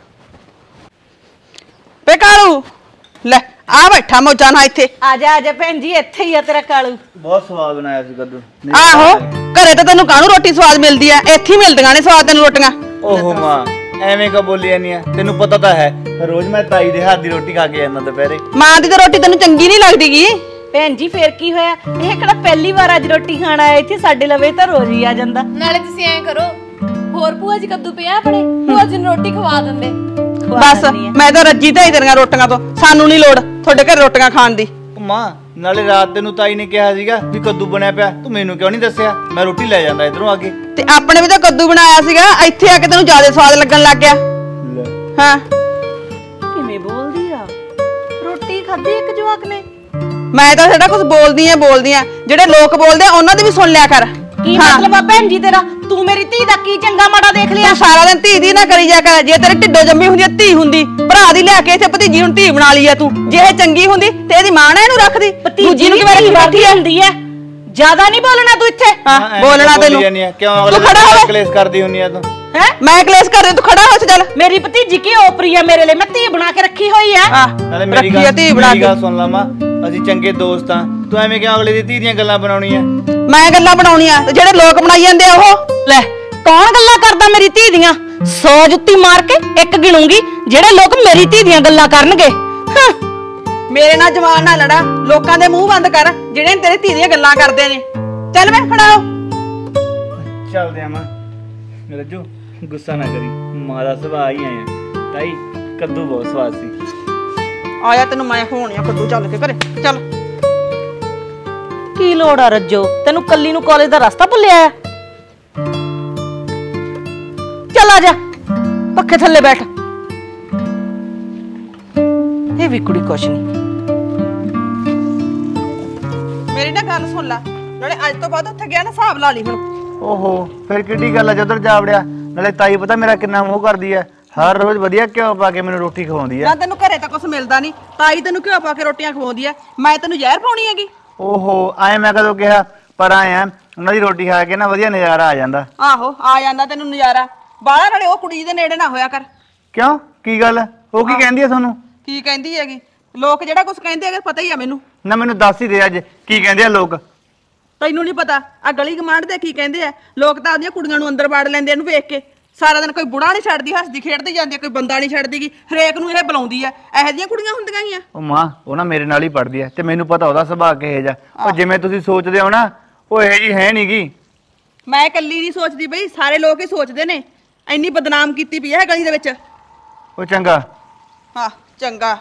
Speaker 5: ਬੇ ਕਾਲੂ, ਲੈ ਆ ਬੈਠਾ ਮੋਜਾ ਨਾ ਇੱਥੇ।
Speaker 1: ਆ ਜਾ ਭੈਣ ਜੀ, ਇੱਥੇ ਹੀ ਆ ਤੇਰਾ ਕਾਲੂ।
Speaker 3: ਬਹੁਤ ਸਵਾਦ ਬਣਾਇਆ ਸੀ ਕੱਦੂ।
Speaker 5: ਆਹੋ ਘਰੇ ਤਾਂ ਤੈਨੂੰ ਕਾਹਨੂੰ ਰੋਟੀ ਸਵਾਦ ਮਿਲਦੀ ਆ, ਇੱਥੇ ਹੀ ਮਿਲਦੀਆਂ ਨੇ ਸਵਾਦ ਤੈਨੂੰ ਰੋਟੀਆਂ।
Speaker 3: ਓਹੋ ਮਾਂ ਐਵੇਂ ਕਾ ਬੋਲੀ ਜਾਂਦੀ ਆ, ਤੈਨੂੰ ਪਤਾ ਤਾਂ ਹੈ ਰੋਜ਼ ਮੈਂ ਤਾਈ ਦੇ ਹੱਥ ਦੀ ਰੋਟੀ ਖਾ ਕੇ ਜਾਂਦਾ ਦੁਪਹਿਰੇ।
Speaker 5: ਮਾਂ ਦੀ ਤਾਂ ਰੋਟੀ ਤੈਨੂੰ ਚੰਗੀ ਨਹੀਂ ਲੱਗਦੀ ਗੀ।
Speaker 1: ਭੈਣ ਜੀ ਫੇਰ ਕੀ ਹੋਇਆ, ਇਹ ਕਿਹੜਾ ਪਹਿਲੀ ਵਾਰ ਅੱਜ ਰੋਟੀ ਖਾਣ ਆਇਆ ਇੱਥੇ, ਸਾਡੇ ਲਵੇ ਤਾਂ ਰੋਜ਼ ਹੀ ਆ ਜਾਂਦਾ।
Speaker 4: ਨਾਲੇ ਤੁਸੀਂ ਐਂ ਕਰੋ, ਹੋਰ ਭੂਆ ਜੀ ਕੱਦੂ ਪਿਆ ਆਪਣੇ, ਭੂਆ ਜੀ ਨੂੰ ਰੋਟੀ ਖਵਾ ਦਿੰਦੇ।
Speaker 5: ਬਸ ਮੈਂ ਤਾਂ ਰੱਜੀ ਢਾਈ ਤੇਰੀਆਂ ਰੋਟੀਆਂ ਤੋਂ, ਸਾਨੂੰ ਨਹੀਂ ਲੋੜ ਤੁਹਾਡੇ ਘਰ ਰੋਟੀਆਂ ਖਾਣ ਦੀ।
Speaker 3: ਮਾਂ ਨਾਲੇ ਰਾਤ ਤੈਨੂੰ ਤਾਈ ਨੇ ਕਿਹਾ ਸੀਗਾ ਵੀ ਕੱਦੂ ਬਣਿਆ ਪਿਆ, ਤੂੰ ਮੈਨੂੰ ਕਿਉਂ ਨਹੀਂ ਦੱਸਿਆ? ਮੈਂ ਰੋਟੀ ਲੈ ਜਾਂਦਾ ਇਧਰੋਂ ਆ ਕੇ।
Speaker 5: ਤੇ ਆਪਣੇ ਵੀ ਤਾਂ ਕੱਦੂ ਬਣਾਇਆ ਸੀਗਾ, ਇੱਥੇ ਆ ਕੇ ਤੈਨੂੰ ਜ਼ਿਆਦਾ ਸਵਾਦ ਲੱਗਣ ਲੱਗ ਗਿਆ। ਹਾਂ
Speaker 1: ਕਿਵੇਂ ਬੋਲਦੀ ਆ, ਰੋਟੀ ਖਾਧੀ ਇੱਕ ਜਵਾਕ ਨੇ।
Speaker 5: ਮੈਂ ਤਾਂ ਜਿਹੜਾ ਕੁਝ ਬੋਲਦੀ ਆ, ਜਿਹੜੇ ਲੋਕ ਬੋਲਦੇ ਆ ਉਹਨਾਂ ਦੀ ਵੀ ਸੁਣ ਲਿਆ ਕਰ।
Speaker 1: ਕੀ ਮਤਲਬ ਆ ਭੈਣ ਜੀ ਤੇਰਾ? ਤੂੰ ਮੇਰੀ ਧੀ ਦਾ ਕੀ ਚੰਗਾ ਮਾੜਾ ਦੇਖ ਲਿਆ?
Speaker 5: ਤੂੰ ਸਾਰਾ ਦਿਨ ਧੀ ਦੀ ਨਾ ਕਰੀ ਜਾ ਕਰ। ਜੇ ਤੇਰੇ ਢਿੱਡੋਂ ਜੰਮੀ ਹੁੰਦੀ ਧੀ ਹੁੰਦੀ, ਭਰਾ ਦੀ ਲਿਆ ਕੇ ਇੱਥੇ ਭਤੀਜੀ ਹੁਣ ਧੀ ਬਣਾ ਲਈ ਆ ਤੂੰ। ਜੇ ਇਹ ਚੰਗੀ ਹੁੰਦੀ ਤੇ ਇਹਦੀ ਮਾਂ ਨਾ ਇਹਨੂੰ ਰੱਖਦੀ।
Speaker 1: ਦੂਜੀ ਨੂੰ ਕਿਵੇਂ ਰੱਖਦੀ ਹੁੰਦੀ ਐ? ਜ਼ਿਆਦਾ ਨਹੀਂ ਬੋਲਣਾ ਤੂੰ ਇੱਥੇ।
Speaker 5: ਹਾਂ ਬੋਲਣਾ ਤੈਨੂੰ
Speaker 3: ਕਿਉਂ? ਅਗਲੇ
Speaker 5: ਖੜਾ ਹੋ,
Speaker 3: ਕਲੇਸ਼ ਕਰਦੀ ਹੁੰਨੀ ਆ ਤੂੰ।
Speaker 1: ਹੈ
Speaker 5: ਮੈਂ ਕਲੇਸ਼ ਕਰਦੀ, ਤੂੰ ਖੜਾ ਹੋ ਚੱਲ।
Speaker 1: ਮੇਰੀ ਭਤੀਜੀ ਕੀ ਓਪਰੀ ਆ ਮੇਰੇ ਲਈ, ਮੈਂ ਧੀ ਬਣਾ ਕੇ ਰੱਖੀ ਹੋਈ ਆ।
Speaker 3: ਨਾਲੇ ਮੇਰੀ ਗੱਲ ਸੁਣ ਲਾ ਮਾਂ, ਅਸੀਂ ਚੰਗੇ ਦੋਸਤ ਆ, ਤੂੰ ਐਵੇਂ ਕਿਉਂ ਅਗਲੇ ਦੀ ਧੀ ਦੀਆਂ ਗੱਲਾਂ ਬਣਾਉਣੀਆਂ?
Speaker 5: ਮੈਂ ਗੱਲਾਂ ਬਣਾਉਣੀਆਂ ਤੇ ਜਿਹੜੇ ਲੋਕ ਬਣਾਈ ਜਾਂਦੇ ਆ ਉਹ।
Speaker 1: ਲੈ ਕੌਣ ਗੱਲਾਂ ਕਰਦਾ ਮੇਰੀ ਧੀ ਦੀਆਂ? 100 ਜੁੱਤੀ ਮਾਰ ਕੇ ਇੱਕ ਗਿਣੂੰਗੀ ਜਿਹੜੇ ਲੋਕ ਮੇਰੀ ਧੀ ਦੀਆਂ ਗੱਲਾਂ ਕਰਨਗੇ।
Speaker 5: ਮੇਰੇ ਨਾਲ ਜਵਾਨ ਨਾ ਲੜਾ, ਲੋਕਾਂ ਦੇ ਮੂੰਹ ਬੰਦ ਕਰ ਜਿਹੜੇ ਤੇਰੀ ਧੀ ਦੀਆਂ ਗੱਲਾਂ ਕਰਦੇ ਨੇ। ਚੱਲ ਵੇ ਖੜਾ ਹੋ।
Speaker 3: ਚੱਲਦੇ ਆ ਮਾਂ। ਰੱਜੂ ਗੁੱਸਾ ਨਾ ਕਰੀ, ਮਾਂ ਦਾ ਸੁਭਾਅ ਹੀ ਆਇਆ। ਤਾਈ ਕੱਦੂ ਬਹੁਤ ਸਵਾਦ ਸੀ।
Speaker 5: ਆਇਆ ਤੈਨੂੰ ਮੈਂ ਖਵਾਉਣੀ ਆ ਕੱਦੂ, ਚੱਲ ਕੇ ਘਰੇ ਚੱਲ।
Speaker 1: ਕੀ ਲੋੜ ਆ ਰੱਜੋ, ਤੈਨੂੰ ਕੱਲੀ ਨੂੰ ਕਾਲਜ ਦਾ ਰਸਤਾ ਭੁੱਲਿਆ ਆ? ਚੱਲ ਆ ਜਾ ਪੱਖੇ ਥੱਲੇ ਬੈਠ। ਇਹ ਵੀ ਕੁੜੀ ਕੁਛ ਨਹੀਂ।
Speaker 5: ਮੇਰੀ ਨਾ ਗੱਲ ਸੁਣ ਲੈ, ਨਾਲੇ ਅੱਜ ਤੋਂ ਬਾਅਦ ਉੱਥੇ ਗਿਆ ਨਾ ਹਿਸਾਬ ਲਾ ਲਈ ਹੁਣ।
Speaker 3: ਓਹੋ ਫਿਰ ਕਿੱਡੀ ਗੱਲ ਆ ਜਦੋਂ ਜਾ ਵੜਿਆ। ਨਾਲੇ ਤਾਈ ਪਤਾ ਮੇਰਾ ਕਿੰਨਾ ਮੋਹ ਕਰਦੀ ਐ, ਹਰ ਰੋਜ਼ ਵਧੀਆ ਘਿਓ ਪਾ ਕੇ ਮੈਨੂੰ ਰੋਟੀ ਖਵਾਉਂਦੀ ਐ।
Speaker 5: ਨਾ ਤੈਨੂੰ ਘਰੇ ਤਾਂ ਕੁਝ ਮਿਲਦਾ ਨਹੀਂ, ਤਾਈ ਤੈਨੂੰ ਘਿਓ ਪਾ ਕੇ ਰੋਟੀਆਂ ਖਵਾਉਂਦੀ ਐ, ਮੈਂ ਤੈਨੂੰ ਜ਼ਹਿਰ ਪਾਉਣੀ ਹੈਗੀ?
Speaker 3: ਓਹੋ ਐ ਮੈਂ ਕਦੋਂ ਕਿਹਾ, ਪਰ ਆਇਆ ਉਹਨਾਂ ਦੀ ਰੋਟੀ ਖਾ ਕੇ ਨਾ ਵਧੀਆ ਨਜ਼ਾਰਾ ਆ ਜਾਂਦਾ।
Speaker 5: ਆਹੋ ਆ ਜਾਂਦਾ ਤੈਨੂੰ ਨਜ਼ਾਰਾ ਬਾਹਲਾ। ਨਾਲੇ ਉਹ ਕੁੜੀ ਦੇ ਨੇੜੇ ਨਾ ਹੋਇਆ ਕਰ।
Speaker 3: ਕਿਉਂ ਕੀ ਗੱਲ? ਉਹ ਕੀ ਕਹਿੰਦੀ ਐ ਤੁਹਾਨੂੰ?
Speaker 5: ਕੀ ਕਹਿੰਦੀ ਹੈਗੀ? ਲੋਕ ਜਿਹੜਾ ਕੁਝ ਕਹਿੰਦੇ ਹੈਗੇ ਪਤਾ ਹੀ ਆ ਮੈਨੂੰ।
Speaker 3: ਨਾ ਮੈਨੂੰ ਦੱਸ ਹੀ ਦੇ ਅੱਜ ਕੀ ਕਹਿੰਦੇ ਆ ਲੋਕ।
Speaker 5: ਤੈਨੂੰ ਨਹੀਂ ਪਤਾ ਆ ਗਲੀ ਗਮਾਂਡ ਦੇ ਕੀ ਕਹਿੰਦੇ ਆ ਲੋਕ ਤਾਂ ਆਪਦੀਆਂ ਕੁੜੀਆਂ ਨੂੰ ਅੰਦਰ ਵਾੜ ਲੈਂਦੇ ਇਹਨੂੰ ਵੇਖ ਕੇ ਸਾਰਾ ਦਿਨ ਕੋਈ ਬੁੜਾ ਨਹੀਂ ਛੱਡਦੀ ਹੱਸਦੀ ਖੇਡਦੀ ਜਾਂਦੀ ਕੋਈ ਬੰਦਾ ਨਹੀਂ ਛੱਡਦੀਗੀ ਹਰੇਕ ਨੂੰ ਇਹ ਬੁਲਾਉਂਦੀ ਆ ਇਹੋ ਜਿਹੀਆਂ ਕੁੜੀਆਂ ਹੁੰਦੀਆਂ ਹੀ ਆ
Speaker 3: ਉਹ ਮਾਂ ਉਹ ਨਾ ਮੇਰੇ ਨਾਲ ਹੀ ਪੜਦੀ ਆ ਤੇ ਮੈਨੂੰ ਪਤਾ ਉਹਦਾ ਸੁਭਾਅ ਕਿਹੋ ਜਿਹਾ ਉਹ ਜਿਵੇਂ ਤੁਸੀਂ ਸੋਚਦੇ ਹੋ ਨਾ ਉਹ ਇਹੋ ਜੀ ਹੈ ਨਹੀਂਗੀ
Speaker 5: ਮੈਂ ਇਕੱਲੀ ਨਹੀਂ ਸੋਚਦੀ ਬਈ ਸਾਰੇ ਲੋਕ ਹੀ ਸੋਚਦੇ ਨੇ ਇੰਨੀ ਬਦਨਾਮ ਕੀਤੀ ਪਈ ਹੈ ਗਲੀ ਦੇ ਵਿੱਚ
Speaker 3: ਉਹ ਚੰਗਾ
Speaker 5: ਹਾਂ ਚੰਗਾ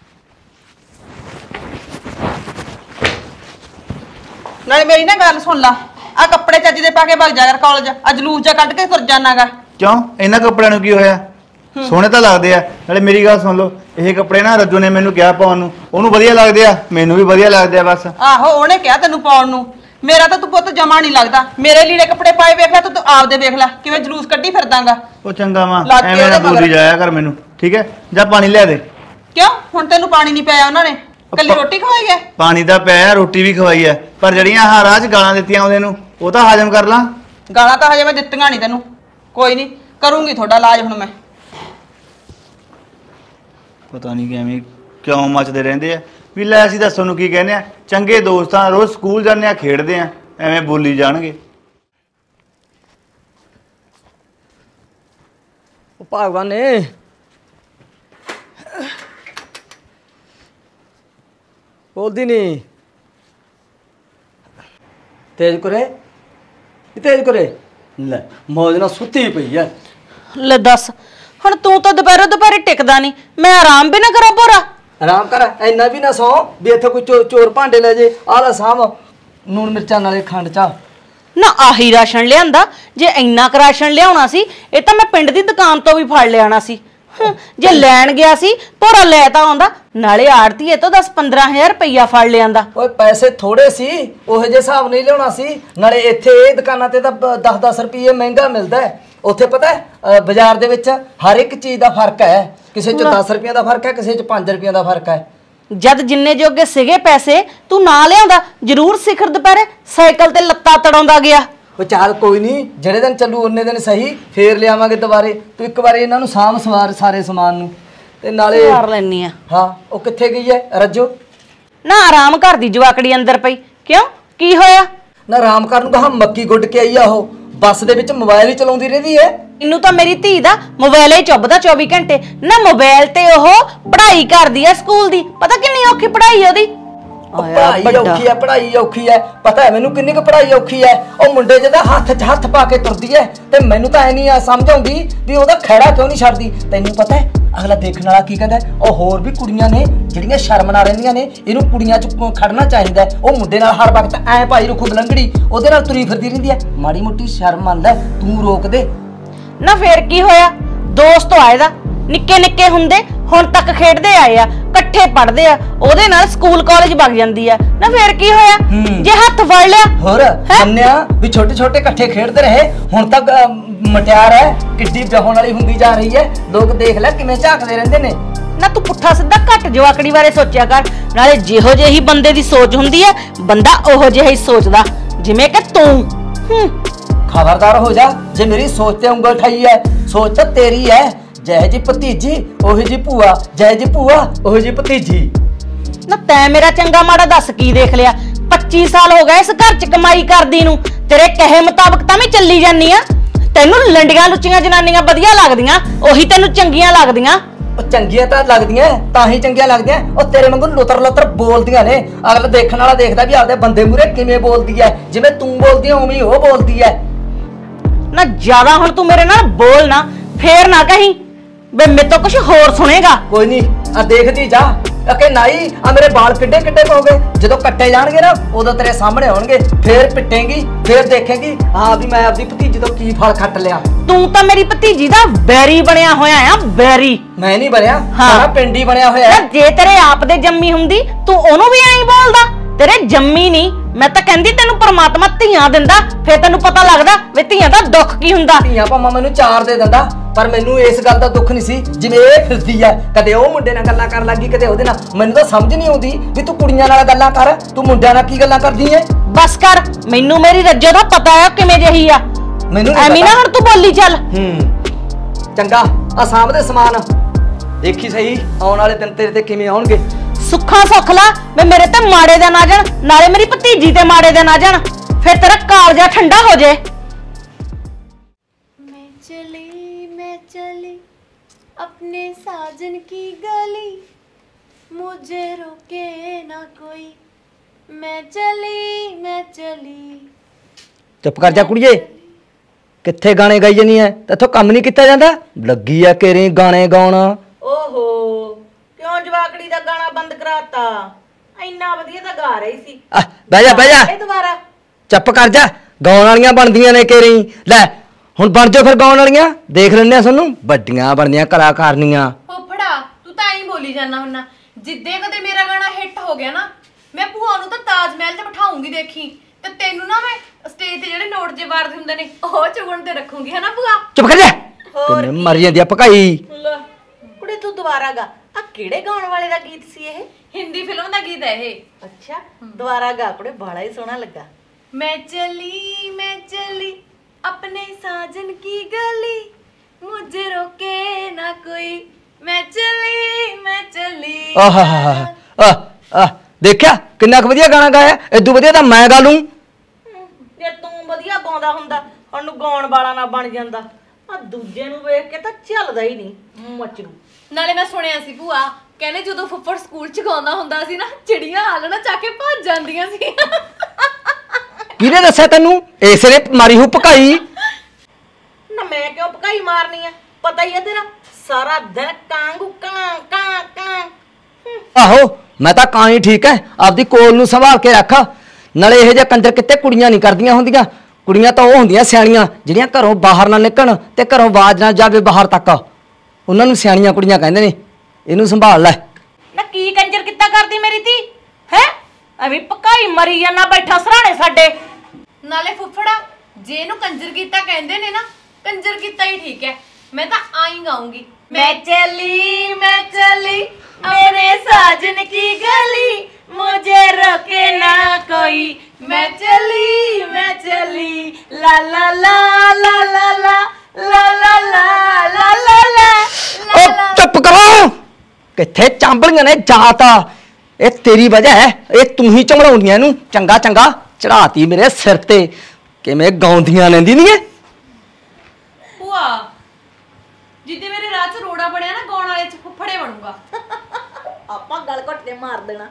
Speaker 5: ਨਾਲੇ ਮੇਰੀ ਨਾ ਗੱਲ ਸੁਣ ਲਾ ਆ ਕੱਪੜੇ ਚੱਜ ਦੇ ਪਾ ਕੇ ਭੱਜ ਜਾ ਕਰ ਕਾਲਜ ਅੱਜ ਜਲੂਸ ਜਾ ਕੱਢ ਕੇ ਤੁਰ ਜਾਣਾਗਾ
Speaker 3: ਕਿਉਂ ਇਹਨਾਂ ਕੱਪੜਿਆਂ ਨੂੰ ਕੀ ਹੋਇਆ ਸੋਹਣੇ ਤਾਂ ਲੱਗਦੇ ਆ ਨਾਲੇ ਮੇਰੀ ਗੱਲ ਸੁਣ ਲਓ ਇਹ ਕੱਪੜੇ ਨਾ ਰੱਜੋ ਨੇ ਮੈਨੂੰ ਕਿਹਾ ਪਾਉਣ ਨੂੰ ਉਹਨੂੰ ਵਧੀਆ ਲੱਗਦੇ ਆ ਮੈਨੂੰ ਵੀ ਵਧੀਆ ਲੱਗਦੇ ਆ ਬਸ
Speaker 5: ਆਹੋ ਉਹਨੇ ਕਿਹਾ ਤੈਨੂੰ ਪਾਉਣ ਨੂੰ ਮੇਰਾ ਤਾਂ ਤੂੰ ਪੁੱਤ ਜਮਾ ਨਹੀਂ ਲੱਗਦਾ ਮੇਰੇ ਲੀੜੇ ਕੱਪੜੇ ਪਾਏ ਵੇਖ ਲੈ ਤੂੰ ਆਪਦੇ ਵੇਖ ਲੈ ਕਿਵੇਂ ਜਲੂਸ ਕੱਢੀ ਫਿਰਦਾਗਾ
Speaker 3: ਉਹ ਚੰਗਾ ਮਾਂ
Speaker 5: ਲੱਗ ਕੇ
Speaker 3: ਐਵੇਂ ਨਾ
Speaker 5: ਉਹਦੇ ਮਗਰ।
Speaker 3: ਬੋਲੀ ਜਾਇਆ ਕਰ ਮੈਨੂੰ ਠੀਕ ਹੈ ਜਾਂ ਪਾਣੀ ਲਿਆ ਦੇ
Speaker 5: ਕਿਉਂ ਹੁਣ ਤੈਨੂੰ ਪਾਣੀ ਨਹੀਂ ਪਿਆਇਆ ਉਹਨਾਂ ਨੇ ਕੱਲੀ ਰੋਟੀ ਖਵਾਈ ਹੈ
Speaker 3: ਪਾਣੀ ਤਾਂ ਪਿਆ ਰੋਟੀ ਵੀ ਖਵਾਈ ਐ ਪਰ ਜਿਹੜੀਆਂ ਆਹ ਰਾਹ 'ਚ ਗਾਲਾਂ ਦਿੱਤੀਆਂ ਉਹਦੇ ਨੂੰ ਉਹ ਤਾਂ ਹਾਜ਼ਮ ਕਰ ਲਾਂ
Speaker 5: ਗਾਲਾਂ ਤਾਂ ਹਜੇ ਮੈਂ ਦਿੱਤੀਆਂ ਨਹੀਂ ਤੈਨੂੰ ਕੋਈ ਨਹੀਂ ਕਰੂੰਗੀ ਤੁਹਾਡਾ ਇਲਾਜ ਹੁਣ ਮੈਂ
Speaker 3: ਪਤਾ ਨਹੀਂ ਕਿਵੇਂ ਕਿਉਂ ਮੱਚਦੇ ਰਹਿੰਦੇ ਆ ਵੀ ਲੈ ਅਸੀਂ ਦੱਸੋ ਨੂੰ ਕੀ ਕਹਿੰਦੇ ਆ ਚੰਗੇ ਦੋਸਤਾਂ ਰੋਜ਼ ਸਕੂਲ ਜਾਂਦੇ ਆ ਖੇਡਦੇ ਆ ਐਵੇਂ ਬੋਲੀ ਜਾਣਗੇ
Speaker 2: ਉਹ ਭਗਵਾਨ ਨੇ ਬੋਲਦੀ ਨਹੀਂ ਤੇਜ ਕਰੇ ਤੇਜ ਕਰੇ ਲੈ ਮੌਜ ਨਾਲ ਸੁੱਤੀ ਪਈ ਐ
Speaker 1: ਲੈ ਦੱਸ ਹੁਣ ਤੂੰ ਤਾਂ ਦੁਪਹਿਰੇ ਟਿਕਦਾ ਨਹੀਂ ਮੈਂ ਆਰਾਮ ਵੀ ਨਾ ਕਰਾਂ ਪੂਰਾ
Speaker 2: ਆਰਾਮ ਕਰ ਇੰਨਾ ਵੀ ਨਾ ਸੌ ਵੀ ਇੱਥੇ ਕੋਈ ਚੋਰ ਭਾਂਡੇ ਲੈ ਜੇ ਆਹ ਲੈ ਸਾਂਭ ਨੂਣ ਮਿਰਚਾਂ ਨਾਲੇ ਖੰਡ ਚਾਹ
Speaker 1: ਨਾ ਆਹੀ ਰਾਸ਼ਨ ਲਿਆਂਦਾ ਜੇ ਇੰਨਾ ਕੁ ਰਾਸ਼ਨ ਲਿਆਉਣਾ ਸੀ ਇਹ ਤਾਂ ਮੈਂ ਪਿੰਡ ਦੀ ਦੁਕਾਨ ਤੋਂ ਵੀ ਫੜ ਲਿਆਣਾ ਸੀ ਜੇ ਲੈਣ ਗਿਆ ਸੀ ਭੋਰਾ ਲੈ ਤਾਂ ਆਉਂਦਾ ਨਾਲੇ ਆੜਤੀਏ ਤੋਂ 10-15,000 ਰੁਪਈਆ ਫੜ ਲਿਆਂਦਾ
Speaker 2: ਓਏ ਪੈਸੇ ਥੋੜੇ ਸੀ ਉਹੋ ਜਿਹੇ ਹਿਸਾਬ ਨਹੀਂ ਲਿਆਉਣਾ ਸੀ ਨਾਲੇ ਇੱਥੇ ਇਹ ਦੁਕਾਨਾਂ ਤੇ ਤਾਂ 10-10 ਰੁਪਏ ਮਹਿੰਗਾ ਮਿਲਦਾ ਉੱਥੇ ਪਤਾ ਬਾਜ਼ਾਰ ਦੇ ਵਿੱਚ ਹਰ ਇੱਕ ਚੀਜ਼ ਦਾ ਫਰਕ ਹੈ ਕਿਸੇ 'ਚ 10 ਰੁਪਏ ਦਾ ਫਰਕ ਹੈ ਕਿਸੇ 'ਚ 5 ਰੁਪਏ ਦਾ ਫਰਕ ਹੈ
Speaker 1: ਜਦ ਜਿੰਨੇ ਜੋਗੇ ਸੀਗੇ ਪੈਸੇ ਤੂੰ ਨਾ ਲਿਆਉਂਦਾ ਜ਼ਰੂਰ ਸਿਖਰ ਦੁਪਹਿਰੇ ਸਾਈਕਲ ਤੇ ਲੱਤਾਂ ਤੜਾਉਂਦਾ ਗਿਆ
Speaker 2: ਉਹ ਚੱਲ ਕੋਈ ਨਹੀਂ ਜਿਹੜੇ ਦਿਨ ਚੱਲੂ ਉਹਨੇ ਦਿਨ ਸਹੀ ਫੇਰ ਲਿਆਵਾਂਗੇ ਦੁਬਾਰੇ ਤੂੰ ਇੱਕ ਵਾਰ ਇਹਨਾਂ ਨੂੰ ਸਾਂਭ ਸਵਾਰ ਸਾਰੇ ਸਮਾਨ ਨੂੰ ਤੇ ਨਾਲੇ
Speaker 1: ਮਾਰ ਲੈਣੀ ਆ
Speaker 2: ਹਾਂ ਉਹ ਕਿੱਥੇ ਗਈ ਹੈ ਰੱਜੋ
Speaker 1: ਨਾ ਆਰਾਮ ਕਰਦੀ ਜਵਾਕੜੀ ਅੰਦਰ ਪਈ ਕਿਉਂ ਕੀ ਹੋਇਆ
Speaker 2: ਨਾ ਆਰਾਮ ਕਰਨ ਨੂੰ ਕਹਾ ਮੱਕੀ ਗੁੱਡ ਕੇ ਆਈ ਆ ਉਹ ਬੱਸ ਦੇ ਵਿੱਚ ਮੋਬਾਈਲ ਹੀ ਚਲਾਉਂਦੀ ਰਹਿੰਦੀ ਹੈ
Speaker 1: ਇਹਨੂੰ ਤਾਂ ਮੇਰੀ ਧੀ ਦਾ ਮੋਬਾਈਲ ਹੀ ਚੁੱਭਦਾ 24 ਘੰਟੇ ਨਾ ਮੋਬਾਈਲ ਤੇ ਉਹ ਪੜ੍ਹਾਈ ਕਰਦੀ ਆ ਸਕੂਲ ਦੀ ਪਤਾ ਕਿੰਨੀ ਔਖੀ ਪੜ੍ਹਾਈ ਉਹਦੀ
Speaker 2: ਪੜ੍ਹਾਈ ਔਖੀ ਹੈ ਪੜ੍ਹਾਈ ਔਖੀ ਹੈ ਪਤਾ ਹੈ ਮੈਨੂੰ ਕਿੰਨੀ ਕੁ ਪੜ੍ਹਾਈ ਔਖੀ ਹੈ ਉਹ ਮੁੰਡੇ ਜਿਹਦਾ ਹੱਥ 'ਚ ਹੱਥ ਪਾ ਕੇ ਤੁਰਦੀ ਹੈ ਤੇ ਮੈਨੂੰ ਤਾਂ ਐ ਨਹੀਂ ਸਮਝ ਆਉਂਦੀ ਵੀ ਉਹਦਾ ਖਹਿੜਾ ਕਿਉਂ ਨਹੀਂ ਛੱਡਦੀ ਤੈਨੂੰ ਪਤਾ ਹੈ ਅਗਲਾ ਦੇਖਣ ਵਾਲਾ ਕੀ ਕਹਿੰਦਾ ਉਹ ਹੋਰ ਵੀ ਕੁੜੀਆਂ ਨੇ ਜਿਹੜੀਆਂ ਸ਼ਰਮ ਨਾਲ ਰਹਿੰਦੀਆਂ ਨੇ ਇਹਨੂੰ ਕੁੜੀਆਂ 'ਚ ਖੜਨਾ ਚਾਹੀਦਾ ਉਹ ਮੁੰਡੇ ਨਾਲ ਹਰ ਵਕਤ ਐ ਭਾਈ ਰੁੱਖੋ ਬਲੰਗੜੀ ਉਹਦੇ ਨਾਲ ਤੁਰੀ ਫਿਰਦੀ ਰਹਿੰਦੀ ਹੈ ਮਾੜੀ ਮੋਟੀ ਸ਼ਰਮ ਮੰਨਦਾ ਤੂੰ ਰੋਕ ਦੇ
Speaker 1: ਨਾ ਫੇਰ ਕੀ ਹੋਇਆ ਦੋਸਤ ਆਏ ਦਾ ਨਿੱਕੇ ਨਿੱਕੇ ਹੁੰਦੇ ਹੁਣ ਤੱਕ ਖੇਡਦੇ ਆਏ ਆ ਇਕੱਠੇ ਪੜ੍ਹਦੇ ਆ ਉਹਦੇ ਨਾਲ ਸਕੂਲ ਕਾਲਜ ਵਗ ਜਾਂਦੀ ਆ ਨਾ ਫੇਰ ਕੀ ਹੋਇਆ ਜੇ ਹੱਥ ਫੜ ਲਿਆ
Speaker 2: ਹੋਰ ਮੰਨਿਆ ਵੀ ਛੋਟੇ ਛੋਟੇ ਇਕੱਠੇ ਖੇਡਦੇ ਰਹੇ ਹੁਣ ਤੱਕ ਮਟਿਆਰ ਹੈ ਕਿੱਡੀ ਵਿਆਹਣ ਵਾਲੀ ਹੁੰਦੀ ਜਾ ਰਹੀ ਹੈ ਲੋਕ ਦੇਖ ਲੈ ਕਿਵੇਂ ਝਾਕਦੇ ਰਹਿੰਦੇ ਨੇ
Speaker 1: ਨਾ ਤੂੰ ਪੁੱਠਾ ਸਿੱਧਾ ਘੱਟ ਜਵਾਕੜੀ ਬਾਰੇ ਸੋਚਿਆ ਕਰ ਨਾਲੇ ਜਿਹੋ ਜਿਹੀ ਬੰਦੇ ਦੀ ਸੋਚ ਹੁੰਦੀ ਹੈ ਬੰਦਾ ਉਹੋ ਜਿਹਾ ਹੀ ਸੋਚਦਾ ਜਿਵੇਂ ਕਿ ਤੂੰ
Speaker 2: ਖਬਰਦਾਰ ਹੋ ਜਾ ਜੇ ਮੇਰੀ ਸੋਚ ਤੇ ਉਂਗਲ ਠਾਈ ਹੈ ਸੋਚ ਤਾਂ ਤੇਰੀ ਹੈ ਜੈ ਜੀ ਭਤੀਜੀ ਉਹੀ ਜੀ ਭੂਆ ਜੈ ਜੀ ਭੂਆ ਉਹੀ ਜੀ ਭਤੀਜੀ
Speaker 1: ਨਾ ਤੈਂ ਮੇਰਾ ਚੰਗਾ ਮਾੜਾ ਦੱਸ ਕੀ ਦੇਖ ਲਿਆ 25 ਸਾਲ ਹੋ ਗਏ ਇਸ ਘਰ 'ਚ ਕਮਾਈ ਕਰਦੀ ਨੂੰ ਤੇਰੇ ਕਹੇ ਮੁਤਾਬਕ ਤਾਂ ਮੈਂ ਚੱਲੀ ਜਾਨੀ ਆ ਤੈਨੂੰ ਲੰਡੀਆਂ ਲੁੱਚੀਆਂ ਜਨਾਨੀਆਂ ਵਧੀਆ ਲੱਗਦੀਆਂ ਉਹੀ ਤੈਨੂੰ ਚੰਗੀਆਂ ਲੱਗਦੀਆਂ
Speaker 2: ਉਹ ਚੰਗੀਆਂ ਤਾਂ ਲੱਗਦੀਆਂ ਤਾਂ ਹੀ ਚੰਗੀਆਂ ਲੱਗਦੀਆਂ ਉਹ ਤੇਰੇ ਵਾਂਗੂ ਲੁੱਤਰ ਬੋਲਦੀਆਂ ਨੇ ਅਗਲਾ ਦੇਖਣ ਵਾਲਾ ਦੇਖਦਾ ਵੀ ਆਪਦੇ ਬੰਦੇ ਮੂਰੇ ਕਿਵੇਂ ਬੋਲਦੀ ਹੈ ਜਿਵੇਂ ਤੂੰ ਬੋਲਦੀ ਹੈ ਉਵੇਂ ਹੀ ਉਹ ਬੋਲਦੀ ਹੈ
Speaker 1: ਨਾ ਜ਼ਿਆਦਾ ਹੁਣ ਤੂੰ ਮੇਰੇ ਨਾਲ ਬੋਲ ਨਾ ਫੇਰ ਨਾ ਕਹੀਂ ਬੇ ਮੇਰੇ ਤੋਂ ਕੁਝ ਹੋਰ ਸੁਣੇਗਾ
Speaker 2: ਕੋਈ ਨਹੀਂ ਆ ਦੇਖਦੀ ਜਾ ਕਿ ਨਾਈ ਆ ਮੇਰੇ ਵਾਲ ਕਿੱਡੇ ਹੋ ਗਏ ਜਦੋਂ ਕੱਟੇ ਜਾਣਗੇ ਨਾ ਉਦੋਂ ਤੇਰੇ ਸਾਹਮਣੇ ਆਉਣਗੇ ਫੇਰ ਪਿੱਟੇਂਗੀ ਫੇਰ ਦੇਖੇਂਗੀ ਹਾਂ ਵੀ ਮੈਂ ਆਪਦੀ ਭਤੀਜੀ ਤੋਂ ਕੀ ਫਲ ਖੱਟ ਲਿਆ
Speaker 1: ਤੂੰ ਤਾਂ ਮੇਰੀ ਭਤੀਜੀ ਦਾ ਬੈਰੀ ਬਣਿਆ ਹੋਇਆ ਆ ਬੈਰੀ
Speaker 2: ਮੈਂ ਨਹੀਂ ਬਣਿਆ ਸਾਰਾ ਪਿੰਡ ਹੀ ਬਣਿਆ ਹੋਇਆ
Speaker 1: ਜੇ ਤੇਰੇ ਆਪ ਦੇ ਜੰਮੀ ਹੁੰਦੀ ਤੂੰ ਉਹਨੂੰ ਵੀ ਐਂ ਬੋਲਦਾ ਤੇਰੇ ਜੰਮੀ ਨਹੀਂ ਮੈਂ ਤਾਂ ਕਹਿੰਦੀ ਤੈਨੂੰ ਪ੍ਰਮਾਤਮਾ ਧੀਆਂ ਦਿੰਦਾ ਫੇਰ ਤੈਨੂੰ ਪਤਾ ਲੱਗਦਾ ਵੀ ਧੀਆਂ ਦਾ ਦੁੱਖ ਕੀ ਹੁੰਦਾ
Speaker 2: ਧੀਆਂ ਭਾਵੇਂ ਮੈਨੂੰ 4 ਦੇ ਦਿੰਦਾ ਪਰ ਮੈਨੂੰ ਇਸ ਗੱਲ ਦਾ ਦੁੱਖ ਨਹੀਂ ਸੀ ਜਿਵੇਂ ਇਹ ਫਿਰਦੀ ਐ ਕਦੇ ਉਹ ਮੁੰਡੇ ਨਾਲ ਗੱਲਾਂ ਕਰਨ ਲੱਗੀ ਕਦੇ ਉਹਦੇ ਨਾਲ ਮੈਨੂੰ ਤਾਂ ਸਮਝ ਨਹੀਂ ਆਉਂਦੀ ਵੀ ਤੂੰ ਕੁੜੀਆਂ ਨਾਲ ਗੱਲਾਂ ਕਰ ਤੂੰ ਮੁੰਡਿਆਂ ਨਾਲ ਕੀ ਗੱਲਾਂ ਕਰਦੀ ਐ
Speaker 1: ਬਸ ਕਰ ਮੈਨੂੰ ਮੇਰੀ ਰੱਜੋ ਦਾ ਪਤਾ ਆ ਕਿਵੇਂ ਜਿਹੀ ਆ
Speaker 2: ਮੈਨੂੰ
Speaker 1: ਐਵੇਂ ਨਾ ਹੁਣ ਤੂੰ ਬੋਲੀ ਚੱਲ
Speaker 2: ਚੰਗਾ ਆ ਸਾਹਮਣੇ ਸਮਾਨ ਦੇਖੀ ਸਹੀ ਆਉਣ ਵਾਲੇ ਦਿਨ ਤੇਰੇ ਤੇ ਕਿਵੇਂ ਆਉਣਗੇ
Speaker 1: ਸੁੱਖਾਂ ਸੁੱਖ ਲਾ ਮੈਂ ਮੇਰੇ ਤੇ ਮਾੜੇ ਦਾ ਨਾ ਜਾਣ ਨਾਲੇ ਮੇਰੀ ਭਤੀਜੀ ਤੇ ਮਾੜੇ ਦਾ ਨਾ ਜਾਣ फिर तेरा कालजा ठंडा हो जाए।
Speaker 6: मैं चली अपने साजन की गली, मुझे रोके ना कोई। मैं चली
Speaker 2: चुप कर जा कुड़िए, कित्थे गाने गाई जानी है? तेथों काम नहीं किया जाता? लगी है केरी गाने गाउण।
Speaker 1: ओहो क्यों जवाकड़ी दा गाना बंद कराता? इन्ना वधिया तां गा रही सी।
Speaker 2: बह जा
Speaker 1: ए दोबारा
Speaker 2: चुप कर जा। गाउण वालियां बनदियां ने केरी। लै हुण बन जाओ फिर गाउण वालियां, देख लैने आ सानू वड्डियां बनदियां कलाकारनियां।
Speaker 4: ਫੁੱਫੜਾ ਤੂੰ ਤਾਂ ਐਂ ਬੋਲੀ ਜਾਂਦਾ ਹੁੰਨਾ। ਜਿੱਦੇ ਕਦੇ ਮੇਰਾ ਗਾਣਾ ਹਿੱਟ ਹੋ ਗਿਆ ਨਾ, ਮੈਂ ਭੂਆ ਨੂੰ ਤਾਂ ਤਾਜ ਮਹਿਲ ਤੇ ਬਿਠਾਉਂਗੀ ਦੇਖੀ, ਤੇ ਤੈਨੂੰ ਨਾ ਮੈਂ ਸਟੇਜ ਤੇ ਜਿਹੜੇ ਨੋਟ ਜੇ ਵਾਰਦੇ ਹੁੰਦੇ ਨੇ ਉਹ ਚੁਗਣ ਤੇ ਰੱਖੂੰਗੀ, ਹਨਾ ਭੂਆ?
Speaker 2: ਚੁੱਪ ਕਰ ਜਾ, ਕਿੰਨੇ ਮਰ ਜਾਂਦੀ ਆ ਭਕਾਈ।
Speaker 1: ਕੁੜੇ ਤੂੰ ਦੁਬਾਰਾ ਗਾ। ਆ ਕਿਹੜੇ ਗਾਉਣ ਵਾਲੇ ਦਾ ਗੀਤ ਸੀ ਇਹ?
Speaker 4: ਹਿੰਦੀ ਫਿਲਮ ਦਾ ਗੀਤ ਹੈ ਇਹ।
Speaker 1: ਅੱਛਾ ਦੁਬਾਰਾ ਗਾ ਕੁੜੇ, ਬਾਲਾ ਹੀ ਸੋਹਣਾ ਲੱਗਾ।
Speaker 6: मैं चली अपने साजन की गली, मुझे रोके ना कोई। मैं चली
Speaker 2: ਆਹ ਦੇਖਿਆ ਕਿੰਨਾ ਕੁ ਵਧੀਆ ਗਾਣਾ ਗਾਇਆ। ਇਦੋਂ ਵਧੀਆ ਤਾਂ ਮੈਂ ਗਾ ਲੂੰ।
Speaker 1: ਜੇ ਤੂੰ ਵਧੀਆ ਗਾਉਂਦਾ ਹੁੰਦਾ ਉਹਨੂੰ ਗਾਉਣ ਵਾਲਾ ਨਾ ਬਣ ਜਾਂਦਾ। ਆ ਦੂਜੇ ਨੂੰ ਵੇਖ ਕੇ ਤਾਂ ਚੱਲਦਾ ਹੀ ਨਹੀਂ ਮੱਚਰੂ।
Speaker 4: ਨਾਲੇ ਮੈਂ ਸੁਣਿਆ ਸੀ ਭੂਆ ਕਹਿੰਦੇ ਜਦੋਂ ਫੁੱਫੜ ਸਕੂਲ ਚ ਗਾਉਂਦਾ ਹੁੰਦਾ ਸੀ ਨਾ, ਚਿੜੀਆਂ ਆਲਣਾ ਚੱਕ ਕੇ ਭੱਜ ਜਾਂਦੀਆਂ ਸੀ।
Speaker 2: ਕਿਹਨੇ ਦੱਸਿਆ ਤੈਨੂੰ? ਇਸੇ ਨੇ ਮਾਰੀ ਹੂ ਭਕਾਈ।
Speaker 1: ਨਾ ਮੈਂ ਕਿਉਂ ਭਕਾਈ ਮਾਰਨੀ ਆ? ਪਤਾ ਹੀ ਆ ਤੇਰਾ, ਸਾਰਾ ਦਿਨ ਕਾਂਗੂ ਕਾਂ ਕਾਂ ਕਾਂ।
Speaker 2: ਆਹੋ ਮੈਂ ਤਾਂ ਕਾਂ ਹੀ ਠੀਕ ਹੈ, ਆਪਦੀ ਕੋਲ ਨੂੰ ਸੰਭਾਲ ਕੇ ਰੱਖ। ਨਾਲੇ ਇਹੋ ਜਿਹੇ ਕੰਜਰ ਕਿਤੇ ਕੁੜੀਆਂ ਨਹੀਂ ਕਰਦੀਆਂ ਹੁੰਦੀਆਂ। ਕੁੜੀਆਂ ਤਾਂ ਉਹ ਹੁੰਦੀਆਂ ਸਿਆਣੀਆਂ ਜਿਹੜੀਆਂ ਘਰੋਂ ਬਾਹਰ ਨਾ ਨਿਕਲਣ ਤੇ ਘਰੋਂ ਆਵਾਜ਼ ਨਾ ਜਾਵੇ ਬਾਹਰ ਤੱਕ, ਉਹਨਾਂ ਨੂੰ ਸਿਆਣੀਆਂ ਕੁੜੀਆਂ ਕਹਿੰਦੇ ਨੇ। ਇਹਨੂੰ ਸੰਭਾਲ ਲੈ।
Speaker 1: ਨਾ ਕੀ ਕੰਜਰ ਕਿੱਤਾ ਕਰਦੀ ਮੇਰੀ ਧੀ ਹੈ? ਐਵੇਂ ਭਕਾਈ ਮਰੀ ਜਾਂਦਾ ਬੈਠਾ ਸਰਾਣੇ ਸਾਡੇ।
Speaker 4: ਨਾਲੇ ਫੁੱਫੜਾ ਜੇ ਇਹਨੂੰ ਕੰਜਰ ਕੀਤਾ ਕਹਿੰਦੇ ਨੇ ਨਾ, ਕੰਜਰ ਕੀਤਾ ਹੀ ਠੀਕ ਹੈ। ਮੈਂ ਤਾਂ ਆਈ ਗਾਉਂਗੀ।
Speaker 6: मैं चली अपने साजन की गली, मुझे रोके ना कोई। मैं चली ला ला ला ला ला ला ला ला ला ला ला ला।
Speaker 2: ਉਹ ਚੁੱਪ ਕਰੋ, ਕਿੱਥੇ ਚਾਂਬਲੀਆਂ ਨੇ ਜਾਤ। ਇਹ ਤੇਰੀ ਵਜ੍ਹਾ ਹੈ, ਇਹ ਤੂੰ ਹੀ ਚਮੜਾਉਂਦੀਆਂ ਇਹਨੂੰ। ਚੰਗਾ ਚੜਾਤੀ ਮੇਰੇ ਸਿਰ ਤੇ, ਕਿਵੇਂ ਗਾਉਂਦੀਆਂ ਲੈਂਦੀ ਨਹੀਂ।
Speaker 4: ਭੂਆ ਜਿੱਦੇ ਮੇਰੇ ਰਾਹ 'ਚ ਰੋੜਾ ਬਣਿਆ ਨਾ, ਗਾਉਣ ਵਾਲੇ 'ਚ ਫੁੱਫੜੇ ਬਣੂਗਾ।
Speaker 1: ਆਪਾਂ ਗਲ ਘੁੱਟ ਕੇ ਮਾਰ ਦੇਣਾ।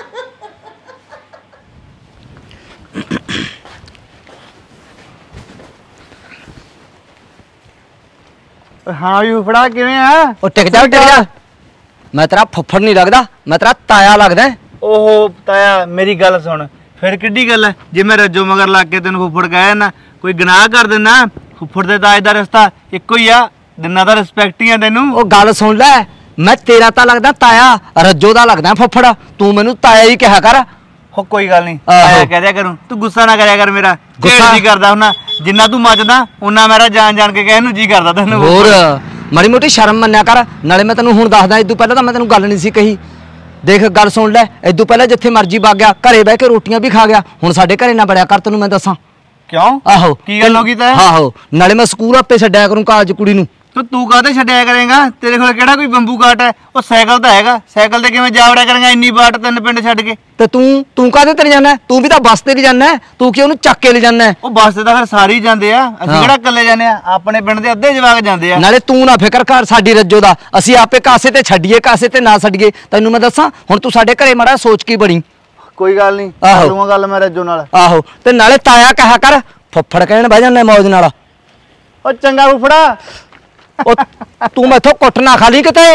Speaker 3: ਹਾਂ ਵੀ ਫੜਾ ਕਿਵੇਂ ਆ?
Speaker 2: ਉਹ ਟਿਕ ਜਾ। ਮੈਂ ਤੇਰਾ ਫੁੱਫੜ ਨਹੀਂ ਲੱਗਦਾ, ਮੈਂ ਤੇਰਾ ਤਾਇਆ ਲੱਗਦਾ।
Speaker 3: ਓਹੋ ਤਾਇਆ ਮੇਰੀ ਗੱਲ ਸੁਣ, ਫਿਰ ਕਿੱਡੀ ਗੱਲ ਹੈ ਜੇ ਮੈਂ ਰੱਜੋ ਮਗਰ ਲੱਗ ਕੇ ਤੈਨੂੰ ਫੁੱਫੜ ਕਹਿਆ ਨਾ? ਕੋਈ ਗੁਨਾਹ ਕਰ ਦਿੰਦਾ? ਫੁੱਫੜ ਤੇ ਤਾਏ ਦਾ ਰਸਤਾ ਇੱਕੋ ਹੀ ਆ, ਦਿਨਾਂ ਦਾ ਰਿਸਪੈਕਟ ਹੀ ਆ ਤੈਨੂੰ।
Speaker 2: ਉਹ ਗੱਲ ਸੁਣ ਲੈ, ਮੈਂ ਤੇਰਾ ਤਾਂ ਲੱਗਦਾ ਤਾਇਆ, ਰੱਜੋ ਦਾ ਲੱਗਦਾ ਫੁੱਫੜ। ਤੂੰ ਮੈਨੂੰ ਤਾਇਆ ਹੀ ਕਿਹਾ ਕਰ।
Speaker 3: ਹੋ ਕੋਈ ਗੱਲ ਨਹੀਂ,
Speaker 2: ਆਹੋ।
Speaker 3: ਤਾਇਆ ਕਹਿ ਦਿਆ ਕਰੂੰ। ਤੂੰ ਗੁੱਸਾ ਨਾ ਕਰਿਆ ਕਰ ਮੇਰਾ।
Speaker 2: ਗੁੱਸਾ
Speaker 3: ਜੀ ਕਰਦਾ ਹੁਣਾ ਜਿੰਨਾ ਤੂੰ ਮੱਚਦਾ ਉਹਨਾਂ ਮੇਰਾ ਜਾਣ ਕੇ ਕਹਿਣ ਨੂੰ ਜੀ ਕਰਦਾ ਤੈਨੂੰ।
Speaker 2: ਹੋਰ ਮਾੜੀ ਮੋਟੀ ਸ਼ਰਮ ਮੰਨਿਆ ਕਰ। ਨਾਲੇ ਮੈਂ ਤੈਨੂੰ ਹੁਣ ਦੱਸਦਾ, ਇਦੋਂ ਪਹਿਲਾਂ ਤਾਂ ਮੈਂ ਤੈਨੂੰ ਗੱਲ ਨਹੀਂ ਸੀ ਕਹੀ। ਦੇਖ ਗੱਲ ਸੁਣ ਲੈ, ਇਦੋਂ ਪਹਿਲਾਂ ਜਿੱਥੇ ਮਰਜੀ ਵਗ ਗਿਆ, ਘਰੇ ਬਹਿ ਕੇ ਰੋਟੀਆਂ ਵੀ ਖਾ ਗਿਆ। ਹੁਣ ਸਾਡੇ ਘਰੇ ਨਾ ਬੜਿਆ ਕਰ, ਤੈਨੂੰ ਮੈਂ ਦੱਸਾਂ।
Speaker 3: ਕਿਉਂ?
Speaker 2: ਆਹੋ
Speaker 3: ਕੀ ਗੱਲ ਹੋ ਗਈ ਤਾਂ?
Speaker 2: ਆਹੋ ਨਾਲੇ ਮੈਂ ਸਕੂਲ ਆਪੇ ਛੱਡਿਆ ਕਰੂੰ ਕਾਲਜ ਕੁੜੀ ਨੂੰ।
Speaker 3: ਤੂੰ ਕਾਹਤੇ ਛੱਡਿਆ ਕਰੇਗਾ? ਤੇਰੇ ਕੋਲ ਕਿਹੜਾ ਕੋਈ ਬੰਬੂ ਕਾਟ ਹੈ? ਉਹ ਸਾਈਕਲ ਤਾਂ ਹੈਗਾ, ਸਾਈਕਲ ਤੇ ਕਿਵੇਂ ਜਾ ਵੜਿਆ ਕਰੇਗਾ ਇੰਨੀ ਬਾਟ 3 ਪਿੰਡ ਛੱਡ ਕੇ?
Speaker 2: ਤੇ ਤੂੰ ਕਾਹਦੇ ਤੇ ਜਾਣਾ? ਤੂੰ ਵੀ ਤਾਂ ਬੱਸ ਤੇ ਨਹੀਂ ਜਾਣਾ, ਤੂੰ ਕਿ ਉਹਨੂੰ ਚੱਕ ਕੇ ਲੈ ਜਾਣਾ?
Speaker 3: ਉਹ ਬੱਸ ਤੇ ਤਾਂ ਫਿਰ ਸਾਰੇ ਹੀ ਜਾਂਦੇ ਆ, ਅਸੀਂ ਕਿਹੜਾ ਇਕੱਲੇ ਜਾਂਦੇ ਆ? ਆਪਣੇ ਪਿੰਡ ਦੇ ਅੱਧੇ ਜਵਾਕ ਜਾਂਦੇ ਆ।
Speaker 2: ਨਾਲੇ ਤੂੰ ਨਾ ਫਿਕਰ ਕਰ ਸਾਡੀ ਰੱਜੋ ਦਾ, ਅਸੀਂ ਆਪੇ ਕਾਸੇ ਤੇ ਛੱਡੀਏ ਕਾਸੇ ਤੇ ਨਾ ਛੱਡੀਏ। ਤੈਨੂੰ ਮੈਂ ਦੱਸਾਂ, ਹੁਣ ਤੂੰ ਸਾਡੇ ਘਰੇ ਮਾੜਾ ਸੋਚ ਕੀ ਬਣੀ।
Speaker 3: ਕੋਈ ਗੱਲ ਨਹੀਂ,
Speaker 2: ਆਹੋ।
Speaker 3: ਕਰੂੰਗਾ ਗੱਲ ਮੈਂ ਰੱਜੋ ਨਾਲ।
Speaker 2: ਆਹੋ ਤੇ ਨਾਲੇ ਤਾਇਆ ਕਹਾ ਕਰ, ਫੁੱਫੜ ਕਹਿਣ ਬਹਿ ਜਾਂਦਾ ਮੌਜ ਨਾਲ।
Speaker 3: ਉਹ ਚੰਗਾ ਫੁੱਫੜਾ।
Speaker 2: ਉਹ ਤੂੰ ਮੈਥੋਂ ਕੁੱਟ ਨਾ ਖਾ ਲਈ ਕਿਤੇ।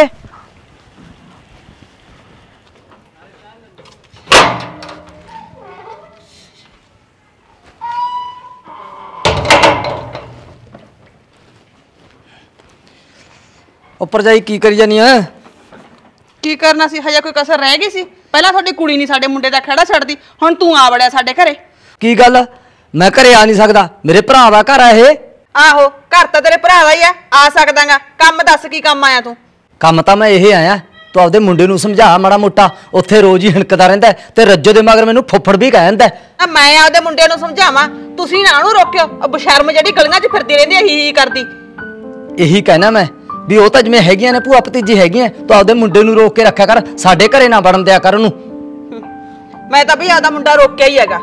Speaker 2: ਉੱਪਰ ਜਾਈ ਕੀ ਕਰੀ ਜਾਨੀ ਆ?
Speaker 5: ਕੀ ਕਰਨਾ ਸੀ? ਹਜੇ ਕੋਈ ਕਸਰ ਰਹਿ ਗਈ ਸੀ? ਪਹਿਲਾਂ ਤੁਹਾਡੀ ਕੁੜੀ ਨਹੀਂ ਸਾਡੇ ਮੁੰਡੇ ਦਾ ਖੜਾ ਛੱਡਦੀ, ਹੁਣ ਤੂੰ ਆ ਵੜਿਆ ਸਾਡੇ ਘਰੇ।
Speaker 2: ਕੀ ਗੱਲ, ਮੈਂ ਘਰੇ ਆ ਨਹੀਂ ਸਕਦਾ? ਮੇਰੇ ਭਰਾ ਦਾ ਘਰ ਆ ਇਹ।
Speaker 5: ਆਹੋ ਘਰ ਤਾਂ ਤੇਰੇ ਭਰਾ ਦਾ ਹੀ ਆ ਸਕਦਾਗਾ। ਕੰਮ ਦੱਸ ਕੀ ਕੰਮ ਆਇਆ ਤੂੰ?
Speaker 2: ਕੰਮ ਤਾਂ ਮੈਂ ਇਹ ਆਇਆ, ਤੂੰ ਆਪਦੇ ਮੁੰਡੇ ਨੂੰ ਸਮਝਾ ਮਾੜਾ ਮੋਟਾ। ਉੱਥੇ ਰੋਜ਼ ਹੀ ਹਿਣਕਦਾ ਰਹਿੰਦਾ ਤੇ ਰੱਜੋ ਦੇ ਮਗਰ ਮੈਨੂੰ ਫੁੱਫੜ ਵੀ ਕਹਿ ਜਾਂਦਾ।
Speaker 5: ਮੈਂ ਆਪਦੇ ਮੁੰਡੇ ਨੂੰ ਸਮਝਾਵਾਂ, ਤੁਸੀਂ ਨਾ ਉਹਨੂੰ ਰੋਕਿਓ। ਉਹ ਬਸ਼ਰਮ ਜਿਹੜੀ ਗਲੀਆਂ 'ਚ ਫਿਰਦੀ ਰਹਿੰਦੀ ਹੀ ਕਰਦੀ।
Speaker 2: ਇਹੀ ਕਹਿਣਾ ਮੈਂ ਵੀ ਉਹ ਤਾਂ ਜਿਵੇਂ ਹੈਗੀਆਂ ਨੇ ਭੂਆ ਭਤੀਜੀ ਹੈਗੀਆਂ, ਤੂੰ ਆਪਦੇ ਮੁੰਡੇ ਨੂੰ ਰੋਕ ਕੇ ਰੱਖਿਆ ਕਰ, ਸਾਡੇ ਘਰੇ ਨਾ ਵੜਨ ਦਿਆ ਕਰ ਉਹਨੂੰ।
Speaker 5: ਮੈਂ ਤਾਂ ਵੀ ਆਪਦਾ ਮੁੰਡਾ ਰੋਕਿਆ ਹੀ ਹੈਗਾ।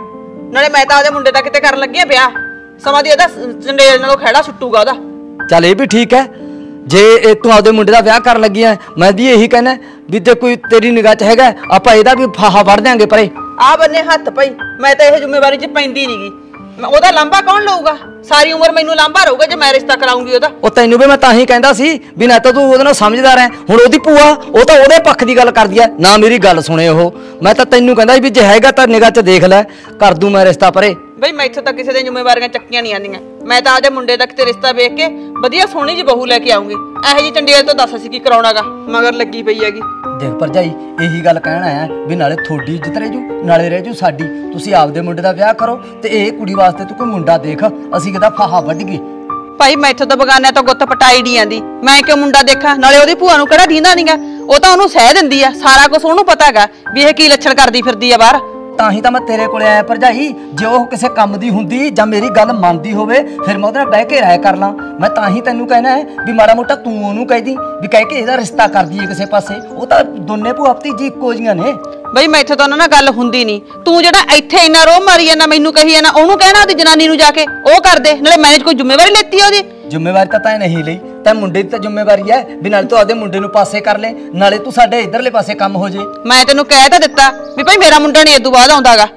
Speaker 5: ਨਾਲੇ ਮੈਂ ਤਾਂ ਉਹਦੇ ਮੁੰਡੇ ਦਾ ਕਿਤੇ ਕਰਨ ਲੱਗੀ ਆ ਵਿਆਹ। ਸਮਾਂ ਦੀ ਇਹਦਾ ਚੰਡੇਲ ਨਾਲੋਂ ਖਹਿੜਾ ਛੁੱਟੂਗਾ ਉਹਦਾ।
Speaker 2: ਚੱਲ ਇਹ ਵੀ ਠੀਕ ਹੈ, ਜੇ ਇਹ ਤੂੰ ਆਪਦੇ ਮੁੰਡੇ ਦਾ ਵਿਆਹ ਕਰਨ ਲੱਗੀ ਐ, ਮੈਂ ਵੀ ਇਹੀ ਕਹਿਣਾ ਵੀ ਜੇ ਕੋਈ ਤੇਰੀ ਨਿਗਾਹ 'ਚ ਹੈਗਾ ਆਪਾਂ ਇਹਦਾ ਵੀ ਫਾਹਾ ਵੜ ਦਿਆਂਗੇ ਪਰੇ।
Speaker 5: ਆ ਬੰਨੇ ਹੱਥ ਪਈ, ਮੈਂ ਤਾਂ ਇਹ ਜ਼ਿੰਮੇਵਾਰੀ 'ਚ ਪੈਂਦੀ ਨਹੀਂਗੀ। ਉਹਦਾ ਲਾਂਭਾ ਕੌਣ ਲਊਗਾ? ਸਾਰੀ ਉਮਰ ਮੈਨੂੰ ਲਾਂਭਾ ਰਹੂਗਾ ਜੇ ਮੈਂ ਰਿਸ਼ਤਾ ਕਰਾਉਂਗੀ ਉਹਦਾ।
Speaker 2: ਉਹ ਤੈਨੂੰ ਵੀ ਮੈਂ ਤਾਂ ਹੀ ਕਹਿੰਦਾ ਸੀ ਵੀ ਨਾ ਤਾਂ ਤੂੰ ਉਹਦੇ ਨਾਲ ਸਮਝਦਾਰ ਐ। ਹੁਣ ਉਹਦੀ ਭੂਆ ਉਹ ਤਾਂ ਉਹਦੇ ਪੱਖ ਦੀ ਗੱਲ ਕਰਦੀ ਐ, ਨਾ ਮੇਰੀ ਗੱਲ ਸੁਣੇ ਉਹ। ਮੈਂ ਤਾਂ ਤੈਨੂੰ ਕਹਿੰਦਾ ਵੀ ਜੇ ਹੈਗਾ ਤਾਂ ਨਿਗਾਹ 'ਚ ਦੇਖ ਲੈ, ਕਰ ਦੂੰ ਮੈਂ ਰਿਸ਼ਤਾ ਪਰੇ।
Speaker 5: ਬਈ ਮੈਥੋਂ ਤਾਂ ਕਿਸੇ ਦੀਆਂ ਜ਼ਿੰਮੇਵਾਰੀਆਂ ਚੱਕੀਆਂ ਨਹੀਂ ਆਉਂਦੀਆਂ। ਮੈਂ ਤਾਂ ਆਪਦੇ ਮੁੰਡੇ ਦਾ ਕਿਤੇ ਰਿਸ਼ਤਾ ਵੇਖ ਕੇ ਵਧੀਆ ਸੋਹਣੀ ਜਿਹੀ ਬਹੂ ਲੈ ਕੇ ਆਉਂਗੀ। ਇਹੋ ਜਿਹੀ ਚੰਡੇਲ ਤੋਂ ਦੱਸ ਅਸੀਂ ਕੀ ਕਰਾਉਣਾਗਾ, ਮਗਰ ਲੱਗੀ ਪਈ ਹੈਗੀ।
Speaker 2: ਦੇਖ ਭਰਜਾਈ, ਇਹੀ ਗੱਲ ਕਹਿਣਾ ਆ ਵੀ ਨਾਲੇ ਤੁਹਾਡੀ ਇੱਜ਼ਤ ਰਹਿ ਜੂ, ਨਾਲੇ ਰਹਿ ਜੂ ਸਾਡੀ। ਤੁਸੀਂ ਆਪਦੇ ਮੁੰਡੇ ਦਾ ਵਿਆਹ ਕਰੋ ਤੇ ਇਹ ਕੁੜੀ ਵਾਸਤੇ ਤੂੰ ਕੋਈ ਮੁੰਡਾ ਦੇਖ, ਅਸੀਂ ਕਿਹਦਾ ਫਾਹਾ ਵੱਢ ਗਏ।
Speaker 5: ਭਾਈ ਮੈਥੋਂ ਤਾਂ ਬਗਾਨਿਆਂ ਤੋਂ ਗੁੱਤ ਪਟਾਈ ਨਹੀਂ ਆਂਦੀ। ਮੈਂ ਕਿਉਂ ਮੁੰਡਾ ਦੇਖਾਂ? ਨਾਲੇ ਉਹਦੀ ਭੂਆ ਨੂੰ ਕਿਹੜਾ ਦੀਂਦਾ ਨਹੀਂਗਾ, ਉਹ ਤਾਂ ਉਹਨੂੰ ਸਹਿ ਦਿੰਦੀ ਆ। ਸਾਰਾ ਕੁਝ ਉਹਨੂੰ ਪਤਾ ਹੈਗਾ ਵੀ ਇਹ ਕੀ ਲੱਛਣ ਕਰਦੀ ਫਿਰਦੀ ਆ ਬਾਹਰ।
Speaker 2: ਤਾਂ ਹੀ ਤਾਂ ਮੈਂ ਤੇਰੇ ਕੋਲੇ ਆਇਆ ਭਰਜਾਈ। ਜੇ ਉਹ ਕਿਸੇ ਕੰਮ ਦੀ ਹੁੰਦੀ ਜਾਂ ਮੇਰੀ ਗੱਲ ਮੰਨਦੀ ਹੋਵੇ ਫਿਰ ਮੈਂ ਉਹਦੇ ਨਾਲ ਬਹਿ ਕੇ ਰਾਏ ਕਰ ਲਾਂ। ਮੈਂ ਤਾਂ ਹੀ ਤੈਨੂੰ ਕਹਿਣਾ ਹੈ ਵੀ ਮਾੜਾ ਮੋਟਾ ਤੂੰ ਉਹਨੂੰ ਕਹਿਦੀ ਵੀ ਕਹਿ ਕੇ ਇਹਦਾ ਰਿਸ਼ਤਾ ਕਰ ਦਈਏ ਕਿਸੇ ਪਾਸੇ। ਉਹ ਤਾਂ ਦੋਨੇ ਭੂਆ ਭਤੀਜੀ ਇੱਕੋ ਜੀਆਂ ਨੇ।
Speaker 5: ਬਈ ਮੈਥੋਂ ਤਾਂ ਉਹਨਾਂ ਨਾਲ ਗੱਲ ਹੁੰਦੀ ਨਹੀਂ। ਤੂੰ ਜਿਹੜਾ ਇੱਥੇ ਇੰਨਾ ਰੋਹ ਮਾਰੀ ਜਾਂਦਾ ਮੈਨੂੰ ਕਹੀ ਜਾਂਦਾ, ਉਹਨੂੰ ਕਹਿਣਾ ਉਹਦੀ ਜਨਾਨੀ ਨੂੰ ਜਾ ਕੇ ਉਹ ਕਰ ਦੇ। ਨਾਲੇ ਮੈਂ ਕੋਈ ਜ਼ਿੰਮੇਵਾਰੀ ਲੈਤੀ ਉਹਦੀ?
Speaker 2: ਜ਼ਿੰਮੇਵਾਰੀ ਤਾਂ ਤੈਂ ਨਹੀਂ ਲਈ, ਤੈਂ ਮੁੰਡੇ ਦੀ ਤਾਂ ਜ਼ਿੰਮੇਵਾਰੀ ਹੈ ਵੀ ਨਾਲੇ ਤੂੰ ਆਪਦੇ ਮੁੰਡੇ ਨੂੰ ਪਾਸੇ ਕਰ ਲੈ, ਨਾਲੇ ਤੂੰ ਸਾਡੇ ਇਧਰਲੇ ਪਾਸੇ ਕੰਮ ਹੋ ਜੇ।
Speaker 5: ਮੈਂ ਤੈਨੂੰ ਕਹਿ ਤਾਂ ਦਿੱਤਾ ਵੀ ਭਾਈ ਮੇਰਾ ਮੁੰਡਾ ਨਹੀਂ ਇਦੋਂ ਬਾਅਦ ਆਉਂਦਾਗਾ।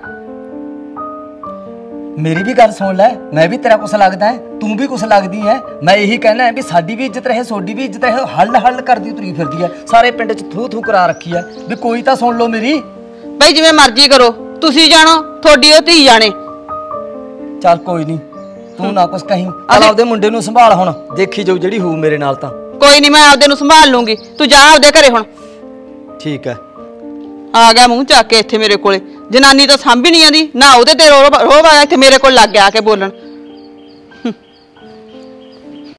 Speaker 2: ਮੇਰੀ ਵੀ ਗੱਲ ਸੁਣ ਲੈ, ਮੈਂ ਵੀ ਤੇਰਾ ਕੁਛ ਲੱਗਦਾ ਹੈ, ਤੂੰ ਵੀ ਕੁਛ ਲੱਗਦੀ ਹੈ। ਮੈਂ ਇਹੀ ਕਹਿਣਾ ਹੈ ਵੀ ਸਾਡੀ ਵੀ ਇੱਜ਼ਤ ਰਹੇ, ਤੁਹਾਡੀ ਵੀ ਇੱਜ਼ਤ ਰਹੇ। ਹੱਲ ਹੱਲ ਕਰਦੀ ਤੁਰੀ ਫਿਰਦੀ ਹੈ, ਸਾਰੇ ਪਿੰਡ 'ਚ ਥੂ ਥੂ ਕਰਾ ਰੱਖੀ ਹੈ ਵੀ ਕੋਈ ਤਾਂ ਸੁਣ ਲਓ ਮੇਰੀ।
Speaker 5: ਬਈ ਜਿਵੇਂ ਮਰਜ਼ੀ ਕਰੋ, ਤੁਸੀਂ ਜਾਣੋ, ਤੁਹਾਡੀ ਉਹ ਧੀ ਜਾਣੇ।
Speaker 2: ਚੱਲ ਕੋਈ ਨਹੀਂ, ਤੂੰ ਨਾ ਕੁਛ ਕਹੀਂ। ਚੱਲ ਆਪਦੇ ਮੁੰਡੇ ਨੂੰ ਸੰਭਾਲ, ਹੁਣ ਦੇਖੀ ਜਾਊ ਜਿਹੜੀ ਹੋਊ ਮੇਰੇ ਨਾਲ। ਤਾਂ
Speaker 5: ਕੋਈ ਨਹੀਂ, ਮੈਂ ਆਪਦੇ ਨੂੰ ਸੰਭਾਲ ਲੂੰਗੀ। ਤੂੰ ਜਾ ਆਪਦੇ ਘਰੇ ਹੁਣ।
Speaker 2: ਠੀਕ ਹੈ।
Speaker 5: ਆ ਗਿਆ ਮੂੰਹ ਚੱਕ ਕੇ ਇੱਥੇ ਮੇਰੇ ਕੋਲੇ। ਜਨਾਨੀ ਤਾਂ ਸਾਂਭੀ ਨਹੀਂ ਆਂਦੀ ਨਾ, ਉਹਦੇ ਤੇ ਰੋਹ ਆਇਆ ਇੱਥੇ ਮੇਰੇ ਕੋਲ ਲੱਗ ਗਿਆ ਆ ਕੇ ਬੋਲਣ।